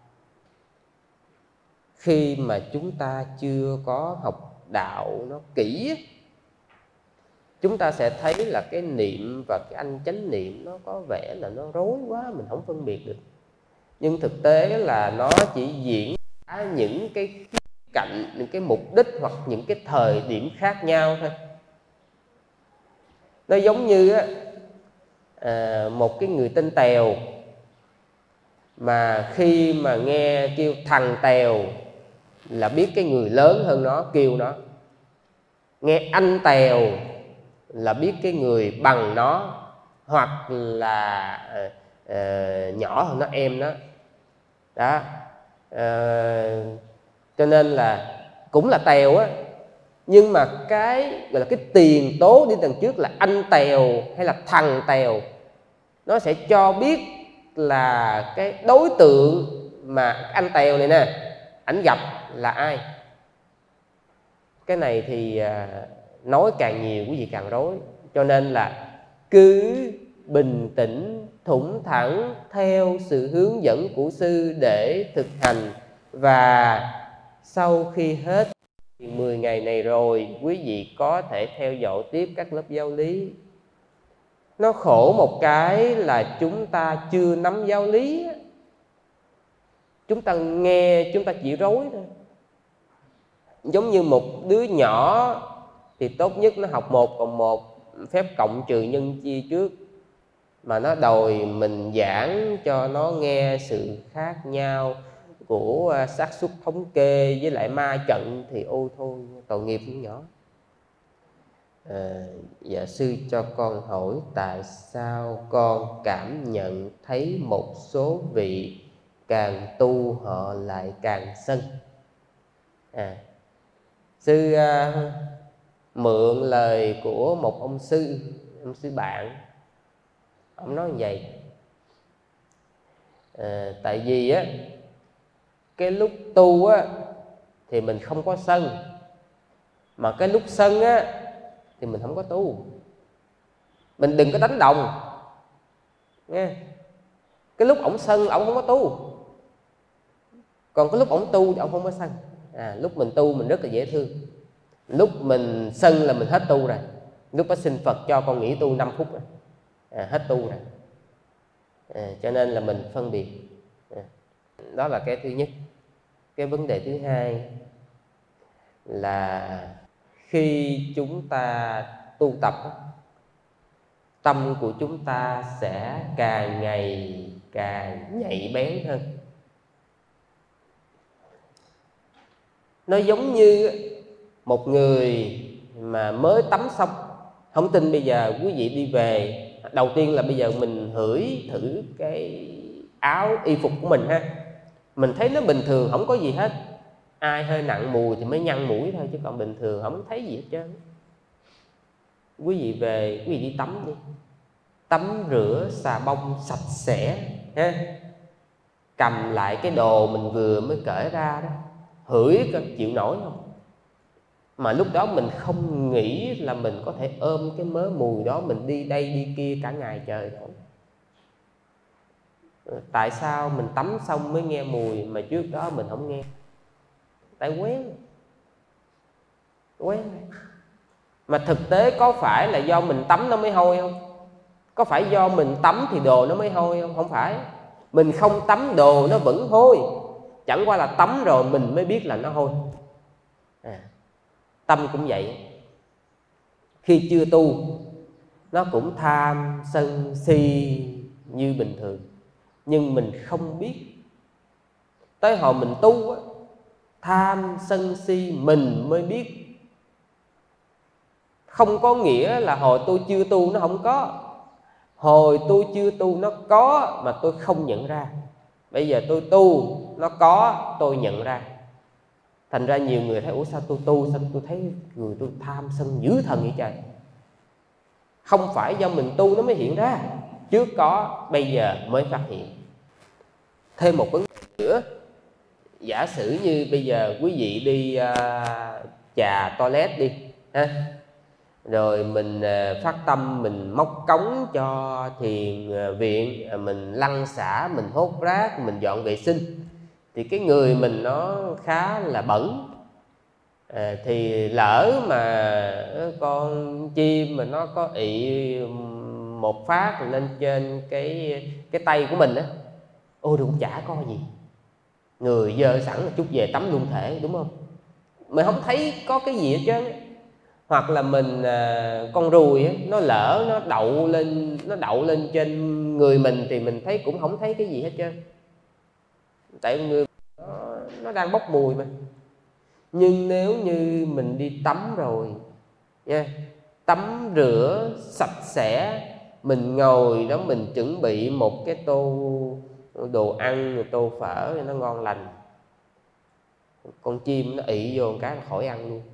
Khi mà chúng ta chưa có học đạo nó kỹ, chúng ta sẽ thấy là cái niệm và cái anh chánh niệm nó có vẻ là nó rối quá, mình không phân biệt được. Nhưng thực tế là nó chỉ diễn ra những cái cạnh, những cái mục đích hoặc những cái thời điểm khác nhau thôi. Nó giống như một cái người tên Tèo, mà khi mà nghe kêu thằng Tèo là biết cái người lớn hơn nó kêu nó. Nghe anh Tèo là biết cái người bằng nó, hoặc là nhỏ hơn nó, em nó. Đó. Cho nên là cũng là Tèo á, nhưng mà cái gọi là cái tiền tố đi đằng trước là anh Tèo hay là thằng Tèo, nó sẽ cho biết là cái đối tượng mà anh Tèo này nè, ảnh gặp là ai. Cái này thì nói càng nhiều quý vị càng rối. Cho nên là cứ bình tĩnh, thủng thẳng theo sự hướng dẫn của sư để thực hành. Và sau khi hết 10 ngày này rồi, quý vị có thể theo dõi tiếp các lớp giáo lý. Nó khổ một cái là chúng ta chưa nắm giáo lý. Chúng ta nghe, chúng ta chỉ rối thôi. Giống như một đứa nhỏ thì tốt nhất nó học 1 cộng 1, phép cộng trừ nhân chia trước. Mà nó đòi mình giảng cho nó nghe sự khác nhau của xác suất thống kê với lại ma trận thì ôi thôi, tội nghiệp với nhỏ. Dạ sư cho con hỏi, tại sao con cảm nhận thấy một số vị càng tu họ lại càng sân? Sư mượn lời của một ông sư bạn. Ông nói như vậy. Tại vì á, cái lúc tu á thì mình không có sân, mà cái lúc sân á thì mình không có tu. Mình đừng có đánh đồng nghe. Cái lúc ổng sân ổng không có tu, còn cái lúc ổng tu ổng không có sân. Lúc mình tu mình rất là dễ thương, lúc mình sân là mình hết tu rồi. Lúc đó xin Phật cho con nghỉ tu 5 phút rồi, hết tu rồi. Cho nên là mình phân biệt. Đó là cái thứ nhất. Cái vấn đề thứ hai là khi chúng ta tu tập, tâm của chúng ta sẽ càng ngày càng nhạy bén hơn. Nó giống như một người mà mới tắm xong. Không tin bây giờ quý vị đi về, đầu tiên là bây giờ mình hửi thử cái áo y phục của mình ha. Mình thấy nó bình thường, không có gì hết. Ai hơi nặng mùi thì mới nhăn mũi thôi, chứ còn bình thường không thấy gì hết trơn. quý vị về, quý vị đi tắm đi, tắm rửa xà bông sạch sẽ ha, cầm lại cái đồ mình vừa mới cởi ra đó, hửi có chịu nổi không? Mà lúc đó mình không nghĩ là mình có thể ôm cái mớ mùi đó mình đi đây đi kia cả ngày trời thôi. Tại sao mình tắm xong mới nghe mùi mà trước đó mình không nghe? Tại quen. Mà thực tế có phải là do mình tắm nó mới hôi không? Có phải do mình tắm thì đồ nó mới hôi không? Không phải. Mình không tắm đồ nó vẫn hôi, chẳng qua là tắm rồi mình mới biết là nó hôi. Tâm cũng vậy. Khi chưa tu nó cũng tham sân si như bình thường, nhưng mình không biết. Tới hồi mình tu á, tham sân si mình mới biết. Không có nghĩa là hồi tôi chưa tu nó không có. Hồi tôi chưa tu nó có mà tôi không nhận ra. Bây giờ tôi tu nó có, tôi nhận ra. Thành ra nhiều người thấy ủa sao tôi tu, sao tôi thấy người tôi tham sân dữ thần vậy trời? Không phải do mình tu nó mới hiện ra, trước có bây giờ mới phát hiện. Thêm một vấn đề nữa, giả sử như bây giờ quý vị đi chà toilet đi ha, rồi mình phát tâm mình móc cống cho thiền viện, mình lăn xả, mình hốt rác, mình dọn vệ sinh, thì cái người mình nó khá là bẩn. Thì lỡ mà con chim mà nó có ị một phát lên trên cái tay của mình á, ôi cũng chả có gì, người dơ sẵn là chút về tắm luôn thể, đúng không? Mình không thấy có cái gì hết trơn. Hoặc là mình con ruồi á, nó lỡ nó đậu lên trên người mình thì mình thấy cũng không thấy cái gì hết trơn, tại người nó đang bốc mùi mà. Nhưng nếu như mình đi tắm rồi nha, tắm rửa sạch sẽ, mình ngồi đó mình chuẩn bị một cái tô đồ ăn, tô phở nó ngon lành, con chim nó ị vô một cái là khỏi ăn luôn.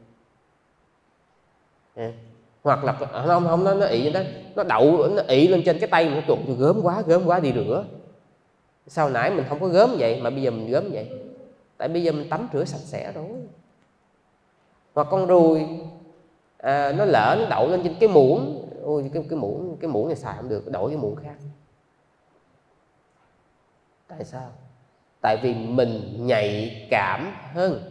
Hoặc là không nó ị đó, nó ị lên trên cái tay mình, tụt gớm quá đi rửa. Sau nãy mình không có gớm vậy mà bây giờ mình gớm vậy, tại bây giờ mình tắm rửa sạch sẽ rồi. Hoặc con ruồi nó lỡ nó đậu lên trên cái muỗng, ôi cái muỗng này xài không được, đổi cái muỗng khác. Tại sao? Tại vì mình nhạy cảm hơn.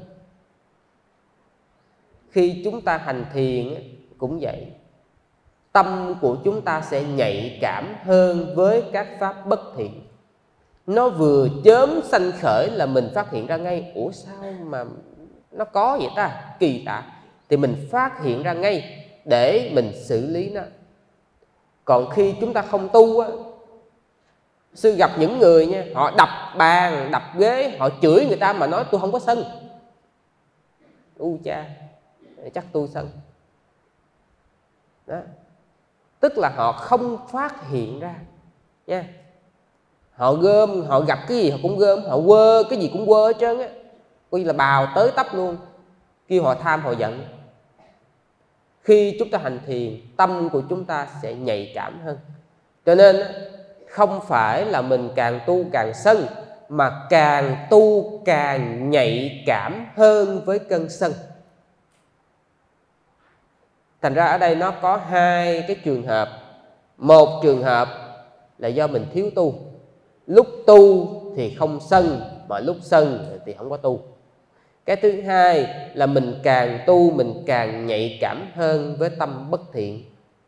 Khi chúng ta hành thiền cũng vậy, tâm của chúng ta sẽ nhạy cảm hơn với các pháp bất thiện. Nó vừa chớm sanh khởi là mình phát hiện ra ngay, ủa sao mà nó có vậy ta, kỳ lạ, thì mình phát hiện ra ngay để mình xử lý nó. Còn khi chúng ta không tu á, sư gặp những người nha, họ đập bàn đập ghế, họ chửi người ta mà nói tôi không có sân. Cha, chắc tôi sân đó. Tức là họ không phát hiện ra nha. Họ gom, họ gặp cái gì họ cũng gom, họ quơ cái gì cũng quơ hết trơn á, coi như là bào tới tấp luôn, kêu họ tham họ giận. Khi chúng ta hành thiền, tâm của chúng ta sẽ nhạy cảm hơn. Cho nên không phải là mình càng tu càng sân, mà càng tu càng nhạy cảm hơn với cơn sân. Thành ra ở đây nó có hai cái trường hợp. Một trường hợp là do mình thiếu tu, lúc tu thì không sân, mà lúc sân thì không có tu. Cái thứ hai là mình càng tu mình càng nhạy cảm hơn với tâm bất thiện.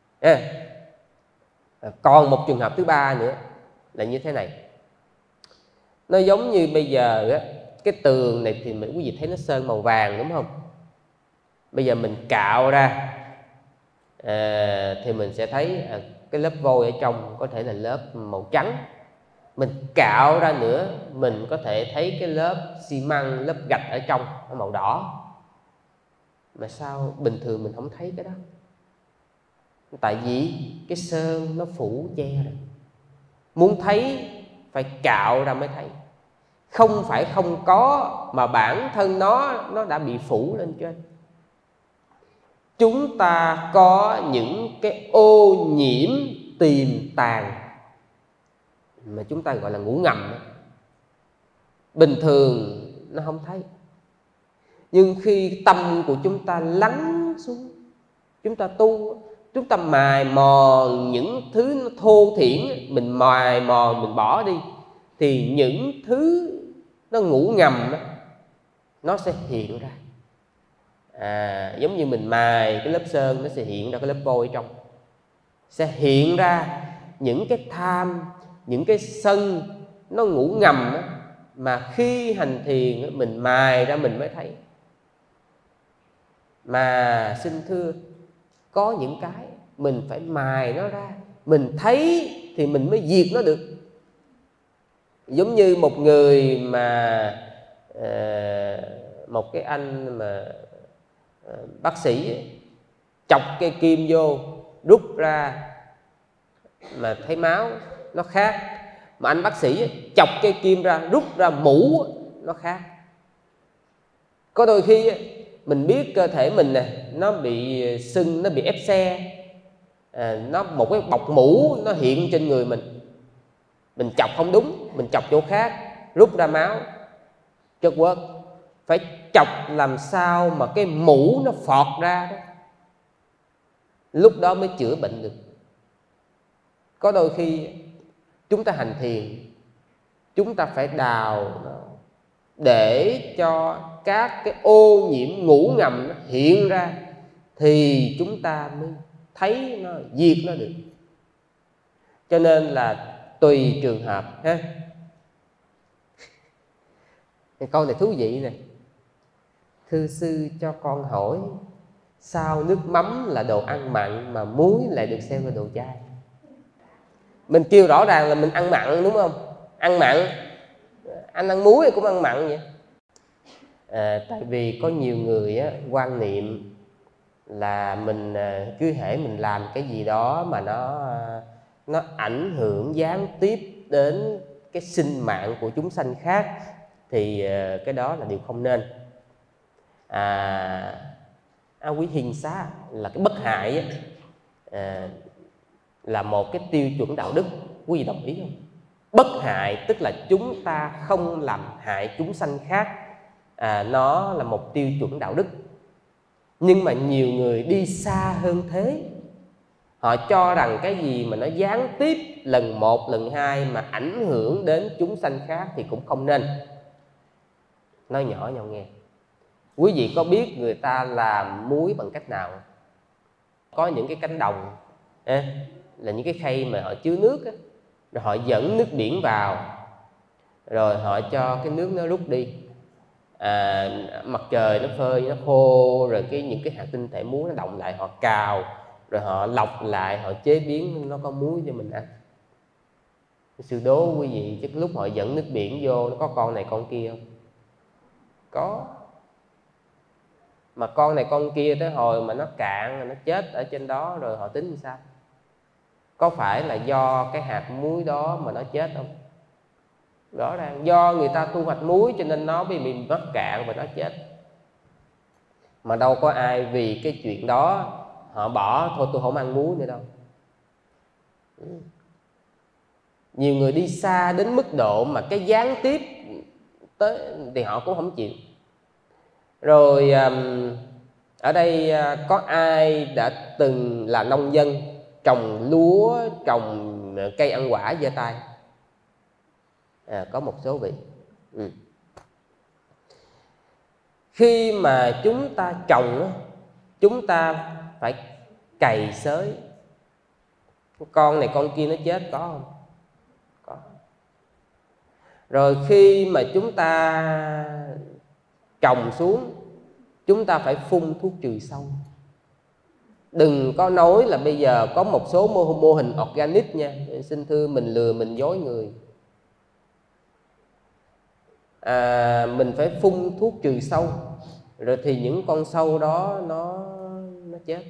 Còn một trường hợp thứ ba nữa là như thế này. Nó giống như bây giờ á, cái tường này thì quý vị thấy nó sơn màu vàng đúng không? Bây giờ mình cạo ra thì mình sẽ thấy cái lớp vôi ở trong có thể là lớp màu trắng. Mình cạo ra nữa mình có thể thấy cái lớp xi măng, lớp gạch ở trong nó màu đỏ. Mà sao bình thường mình không thấy cái đó? Tại vì cái sơn nó phủ che rồi. Muốn thấy phải cạo ra mới thấy. Không phải không có, mà bản thân nó đã bị phủ lên trên. chúng ta có những cái ô nhiễm tiềm tàng mà chúng ta gọi là ngủ ngầm. Bình thường nó không thấy, nhưng khi tâm của chúng ta lắng xuống, chúng ta tu, chúng ta mài mòn những thứ nó thô thiển, mình mài mòn, mình bỏ đi, thì những thứ nó ngủ ngầm đó, nó sẽ hiện ra. Giống như mình mài cái lớp sơn, nó sẽ hiện ra cái lớp vôi trong, sẽ hiện ra những cái tham, những cái sân nó ngủ ngầm đó, mà khi hành thiền mình mài ra mình mới thấy. Mà xin thưa, có những cái mình phải mài nó ra, mình thấy thì mình mới diệt nó được. Giống như một người mà một cái anh mà bác sĩ chọc cây kim vô, rút ra mà thấy máu nó khác. Mà anh bác sĩ chọc cây kim ra, rút ra mũ nó khác. Có đôi khi mình biết cơ thể mình nè, nó bị sưng, nó bị ép xe, nó một cái bọc mũ nó hiện trên người mình chọc không đúng, mình chọc chỗ khác, rút ra máu, chất quất. Phải chọc làm sao mà cái mũ nó phọt ra đó, lúc đó mới chữa bệnh được. Có đôi khi chúng ta hành thiền, chúng ta phải đào nó để cho các cái ô nhiễm ngủ ngầm nó hiện ra, thì chúng ta mới thấy nó, diệt nó được. Cho nên là tùy trường hợp ha. Cái câu này thú vị nè. Thưa sư cho con hỏi, sao nước mắm là đồ ăn mặn mà muối lại được xem là đồ chay? Mình kêu rõ ràng là mình ăn mặn đúng không? Ăn mặn, anh ăn muối cũng ăn mặn vậy. Tại vì có nhiều người quan niệm là mình cứ hễ mình làm cái gì đó mà nó ảnh hưởng gián tiếp đến cái sinh mạng của chúng sanh khác, thì cái đó là điều không nên. Quý hiền xá là cái bất hại là một cái tiêu chuẩn đạo đức, quý vị đồng ý không? Bất hại tức là chúng ta không làm hại chúng sanh khác, nó là một tiêu chuẩn đạo đức. Nhưng mà nhiều người đi xa hơn thế, họ cho rằng cái gì mà nó gián tiếp lần một, lần hai mà ảnh hưởng đến chúng sanh khác thì cũng không nên. Nói nhỏ nhau nghe. Quý vị có biết người ta làm muối bằng cách nào? Có những cái cánh đồng là những cái khay mà họ chứa nước á, rồi họ dẫn nước biển vào, rồi họ cho cái nước nó rút đi, mặt trời nó phơi, nó khô, rồi những cái hạt tinh thể muối nó động lại, họ cào, rồi họ lọc lại, họ chế biến, nó có muối cho mình ăn. Sư đố quý vị, chứ lúc họ dẫn nước biển vô, nó có con này con kia không? Có. Mà con này con kia tới hồi mà nó cạn, rồi nó chết ở trên đó, rồi họ tính làm sao? Có phải là do cái hạt muối đó mà nó chết không? Rõ ràng do người ta thu hoạch muối cho nên nó bị mắc cạn và nó chết. Mà đâu có ai vì cái chuyện đó họ bỏ thôi tôi không ăn muối nữa đâu. Nhiều người đi xa đến mức độ mà cái gián tiếp tới thì họ cũng không chịu. Rồi ở đây có ai đã từng là nông dân trồng lúa, trồng cây ăn quả giơ tay? Có một số vị. Khi mà chúng ta trồng, chúng ta phải cày xới. Con này con kia nó chết có không? Có. Rồi khi mà chúng ta trồng xuống, chúng ta phải phun thuốc trừ sâu. Đừng có nói là bây giờ có một số mô hình organic nha. Xin thưa, mình lừa mình dối người. Mình phải phun thuốc trừ sâu, rồi thì những con sâu đó nó chết.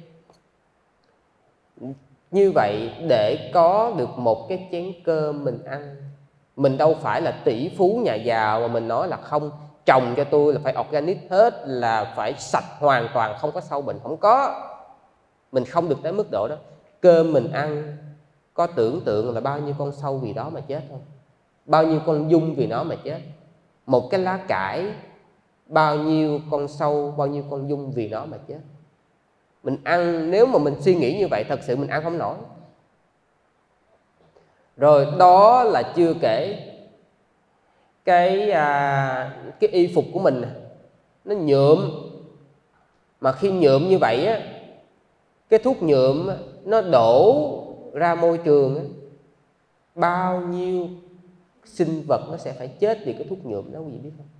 Như vậy để có được một cái chén cơm mình ăn. Mình đâu phải là tỷ phú nhà giàu mà mình nói là không, trồng cho tôi là phải organic hết, là phải sạch hoàn toàn, không có sâu bệnh, không có. Mình không được tới mức độ đó. Cơm mình ăn có tưởng tượng là bao nhiêu con sâu vì đó mà chết không? Bao nhiêu con giun vì nó mà chết? Một cái lá cải, bao nhiêu con sâu, bao nhiêu con giun vì nó mà chết? Mình ăn, nếu mà mình suy nghĩ như vậy, thật sự mình ăn không nổi. Rồi đó là chưa kể cái y phục của mình nó nhuộm, mà khi nhuộm như vậy á, cái thuốc nhuộm nó đổ ra môi trường á, bao nhiêu sinh vật nó sẽ phải chết vì cái thuốc nhuộm đó, quý vị biết không?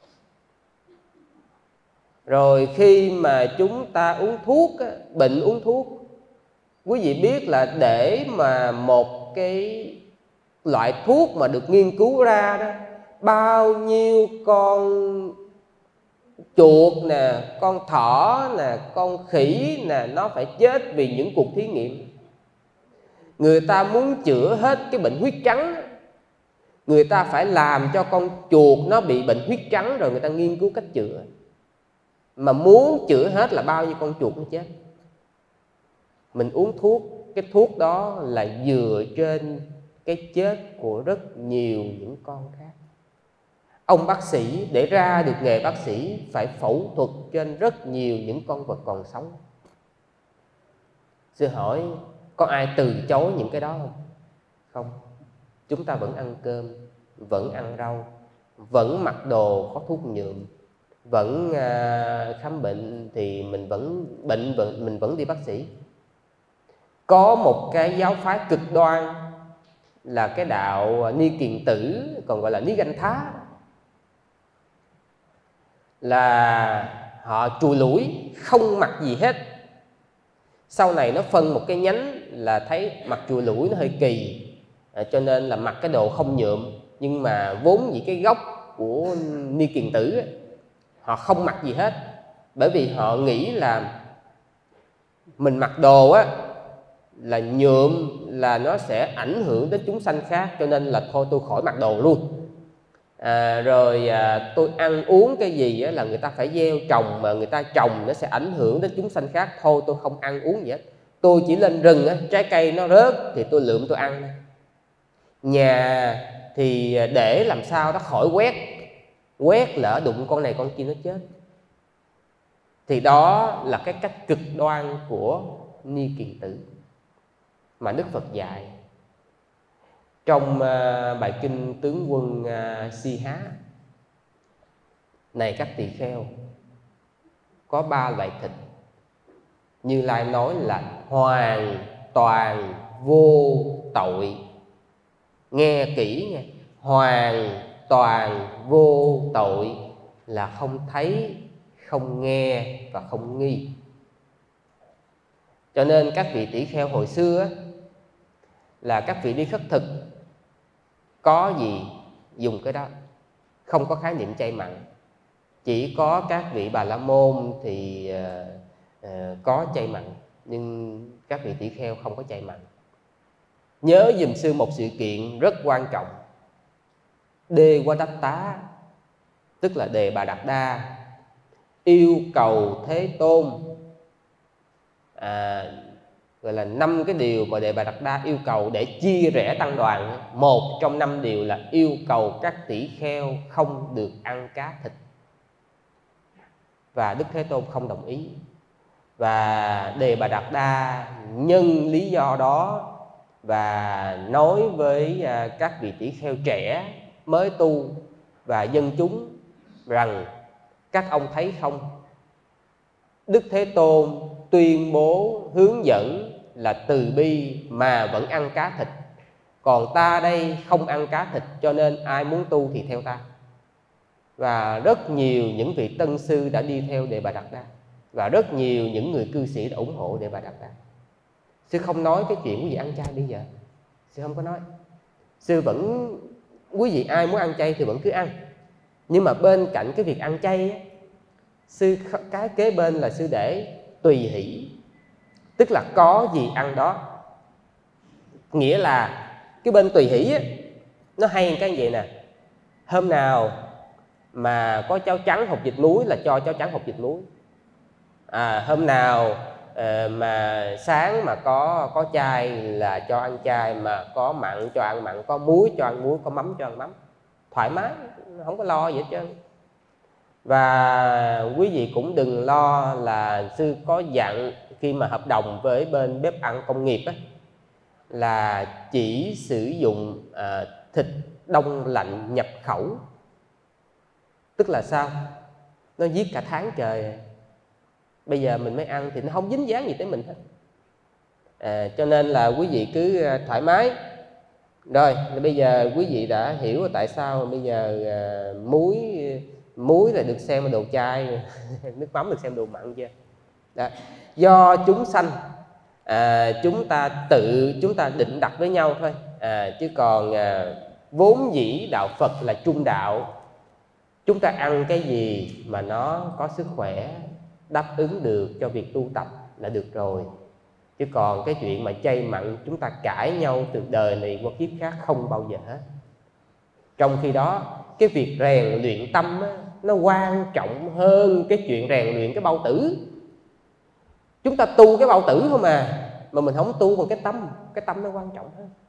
Rồi khi mà chúng ta uống thuốc á, bệnh uống thuốc, quý vị biết là để mà một cái loại thuốc mà được nghiên cứu ra đó, bao nhiêu con chuột nè, con thỏ nè, con khỉ nè, nó phải chết vì những cuộc thí nghiệm. Người ta muốn chữa hết cái bệnh huyết trắng, người ta phải làm cho con chuột nó bị bệnh huyết trắng rồi người ta nghiên cứu cách chữa. Mà muốn chữa hết là bao nhiêu con chuột nó chết. Mình uống thuốc, cái thuốc đó là dựa trên cái chết của rất nhiều những con khác. Ông bác sĩ để ra được nghề bác sĩ phải phẫu thuật trên rất nhiều những con vật còn sống. Sư hỏi có ai từ chối những cái đó không? Không. Chúng ta vẫn ăn cơm, vẫn ăn rau, vẫn mặc đồ có thuốc nhuộm, vẫn khám bệnh thì mình vẫn bệnh, mình vẫn đi bác sĩ. Có một cái giáo phái cực đoan là cái đạo Ni Kiền Tử, còn gọi là Ni Ganh Thá, là họ chùi lủi không mặc gì hết. Sau này nó phân một cái nhánh là thấy mặc chùi lủi nó hơi kỳ, cho nên là mặc cái đồ không nhuộm. Nhưng mà vốn vì cái gốc của Ni Kiền Tử họ không mặc gì hết, bởi vì họ nghĩ là mình mặc đồ á là nhuộm là nó sẽ ảnh hưởng đến chúng sanh khác, cho nên là thôi tôi khỏi mặc đồ luôn. Tôi ăn uống cái gì á, là người ta phải gieo trồng, mà người ta trồng nó sẽ ảnh hưởng đến chúng sanh khác, thôi tôi không ăn uống gì hết. Tôi chỉ lên rừng á, trái cây nó rớt thì tôi lượm tôi ăn. Nhà thì để làm sao đó khỏi quét lỡ đụng con này con kia nó chết. Thì đó là cái cách cực đoan của Ni Kiền Tử mà Đức Phật dạy. Trong bài kinh Tướng Quân Si Há này các tỳ kheo, có 3 loại thịt Như Lai nói là hoàn toàn vô tội. Nghe kỹ nha, hoàn toàn vô tội là không thấy, không nghe và không nghi. Cho nên các vị tỷ kheo hồi xưa là các vị đi khất thực, có gì dùng cái đó, không có khái niệm chay mặn. Chỉ có các vị Bà La Môn thì có chay mặn, nhưng các vị tỷ kheo không có chay mặn. Nhớ giùm sư một sự kiện rất quan trọng. Đê Quá Đắc Tá, tức là Đề Bà Đạt Đa, yêu cầu Thế Tôn gọi là 5 cái điều mà Đề Bà Đạt Đa yêu cầu để chia rẽ tăng đoàn. Một trong 5 điều là yêu cầu các tỷ kheo không được ăn cá thịt, và Đức Thế Tôn không đồng ý. Và Đề Bà Đạt Đa nhân lý do đó và nói với các vị tỷ kheo trẻ mới tu và dân chúng rằng: các ông thấy không, Đức Thế Tôn tuyên bố hướng dẫn là từ bi mà vẫn ăn cá thịt, còn ta đây không ăn cá thịt, cho nên ai muốn tu thì theo ta. Và rất nhiều những vị tân sư đã đi theo Đề Bà Đạt Đa, và rất nhiều những người cư sĩ đã ủng hộ Đề Bà Đạt Đa. Sư không nói cái chuyện quý vị ăn chay bây giờ, sư không có nói. Sư vẫn, quý vị ai muốn ăn chay thì vẫn cứ ăn, nhưng mà bên cạnh cái việc ăn chay, sư cái kế bên là sư để tùy hỷ, tức là có gì ăn đó. Nghĩa là cái bên tùy hỷ nó hay cái vậy nè: hôm nào mà có cháo trắng hột vịt muối là cho cháo trắng hột vịt muối, hôm nào mà sáng mà có chay là cho ăn chay, mà có mặn cho ăn mặn, có muối cho ăn muối, có mắm cho ăn mắm, thoải mái, không có lo gì hết trơn. Và quý vị cũng đừng lo là sư có dặn khi mà hợp đồng với bên bếp ăn công nghiệp á, là chỉ sử dụng thịt đông lạnh nhập khẩu. Tức là sao? Nó giết cả tháng trời, bây giờ mình mới ăn thì nó không dính dáng gì tới mình hết. Cho nên là quý vị cứ thoải mái. Rồi bây giờ quý vị đã hiểu tại sao bây giờ muối là được xem là đồ chay, nước mắm được xem đồ mặn chưa? Đó. Do chúng sanh chúng ta định đặt với nhau thôi, chứ còn vốn dĩ đạo Phật là trung đạo. Chúng ta ăn cái gì mà nó có sức khỏe, đáp ứng được cho việc tu tập là được rồi. Chứ còn cái chuyện mà chay mặn chúng ta cãi nhau từ đời này qua kiếp khác không bao giờ hết. Trong khi đó cái việc rèn luyện tâm á, nó quan trọng hơn cái chuyện rèn luyện cái bao tử. Chúng ta tu cái bao tử thôi mà mình không tu bằng cái tâm nó quan trọng hơn.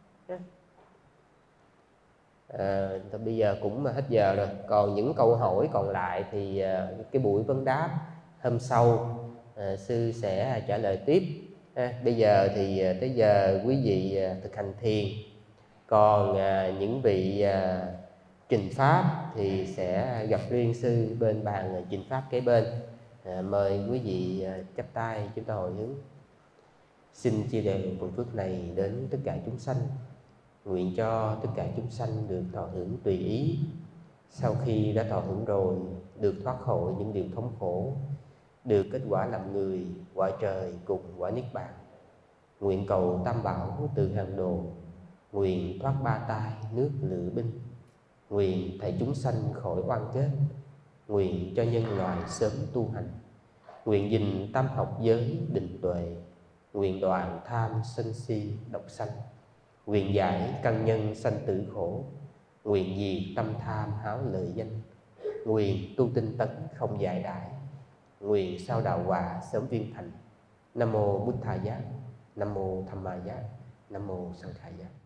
Bây giờ cũng hết giờ rồi, còn những câu hỏi còn lại thì cái buổi vấn đáp hôm sau sư sẽ trả lời tiếp. Bây giờ thì tới giờ quý vị thực hành thiền, còn những vị trình pháp thì sẽ gặp riêng sư bên bàn trình pháp kế bên. Mời quý vị chắp tay chúng ta hồi hướng. Xin chia đều phần phước này đến tất cả chúng sanh, nguyện cho tất cả chúng sanh được thọ hưởng tùy ý. Sau khi đã thọ hưởng rồi, được thoát khỏi những điều thống khổ, được kết quả làm người, quả trời cùng quả niết bàn. Nguyện cầu tam bảo từ hàng đồ, nguyện thoát ba tai nước lự binh, nguyện thảy chúng sanh khỏi oan kết, nguyện cho nhân loại sớm tu hành, nguyện gìn tam học giới định tuệ, nguyện đoạn tham sân si độc sanh, nguyện giải căn nhân sanh tử khổ, nguyện diệt tâm tham háo lợi danh, nguyện tu tinh tấn không giải đãi, nguyện sau đạo quả sớm viên thành. Nam mô Bụt Thầy Giác, Nam mô Tham Ma Giác, Nam mô Sanh Khai Giác.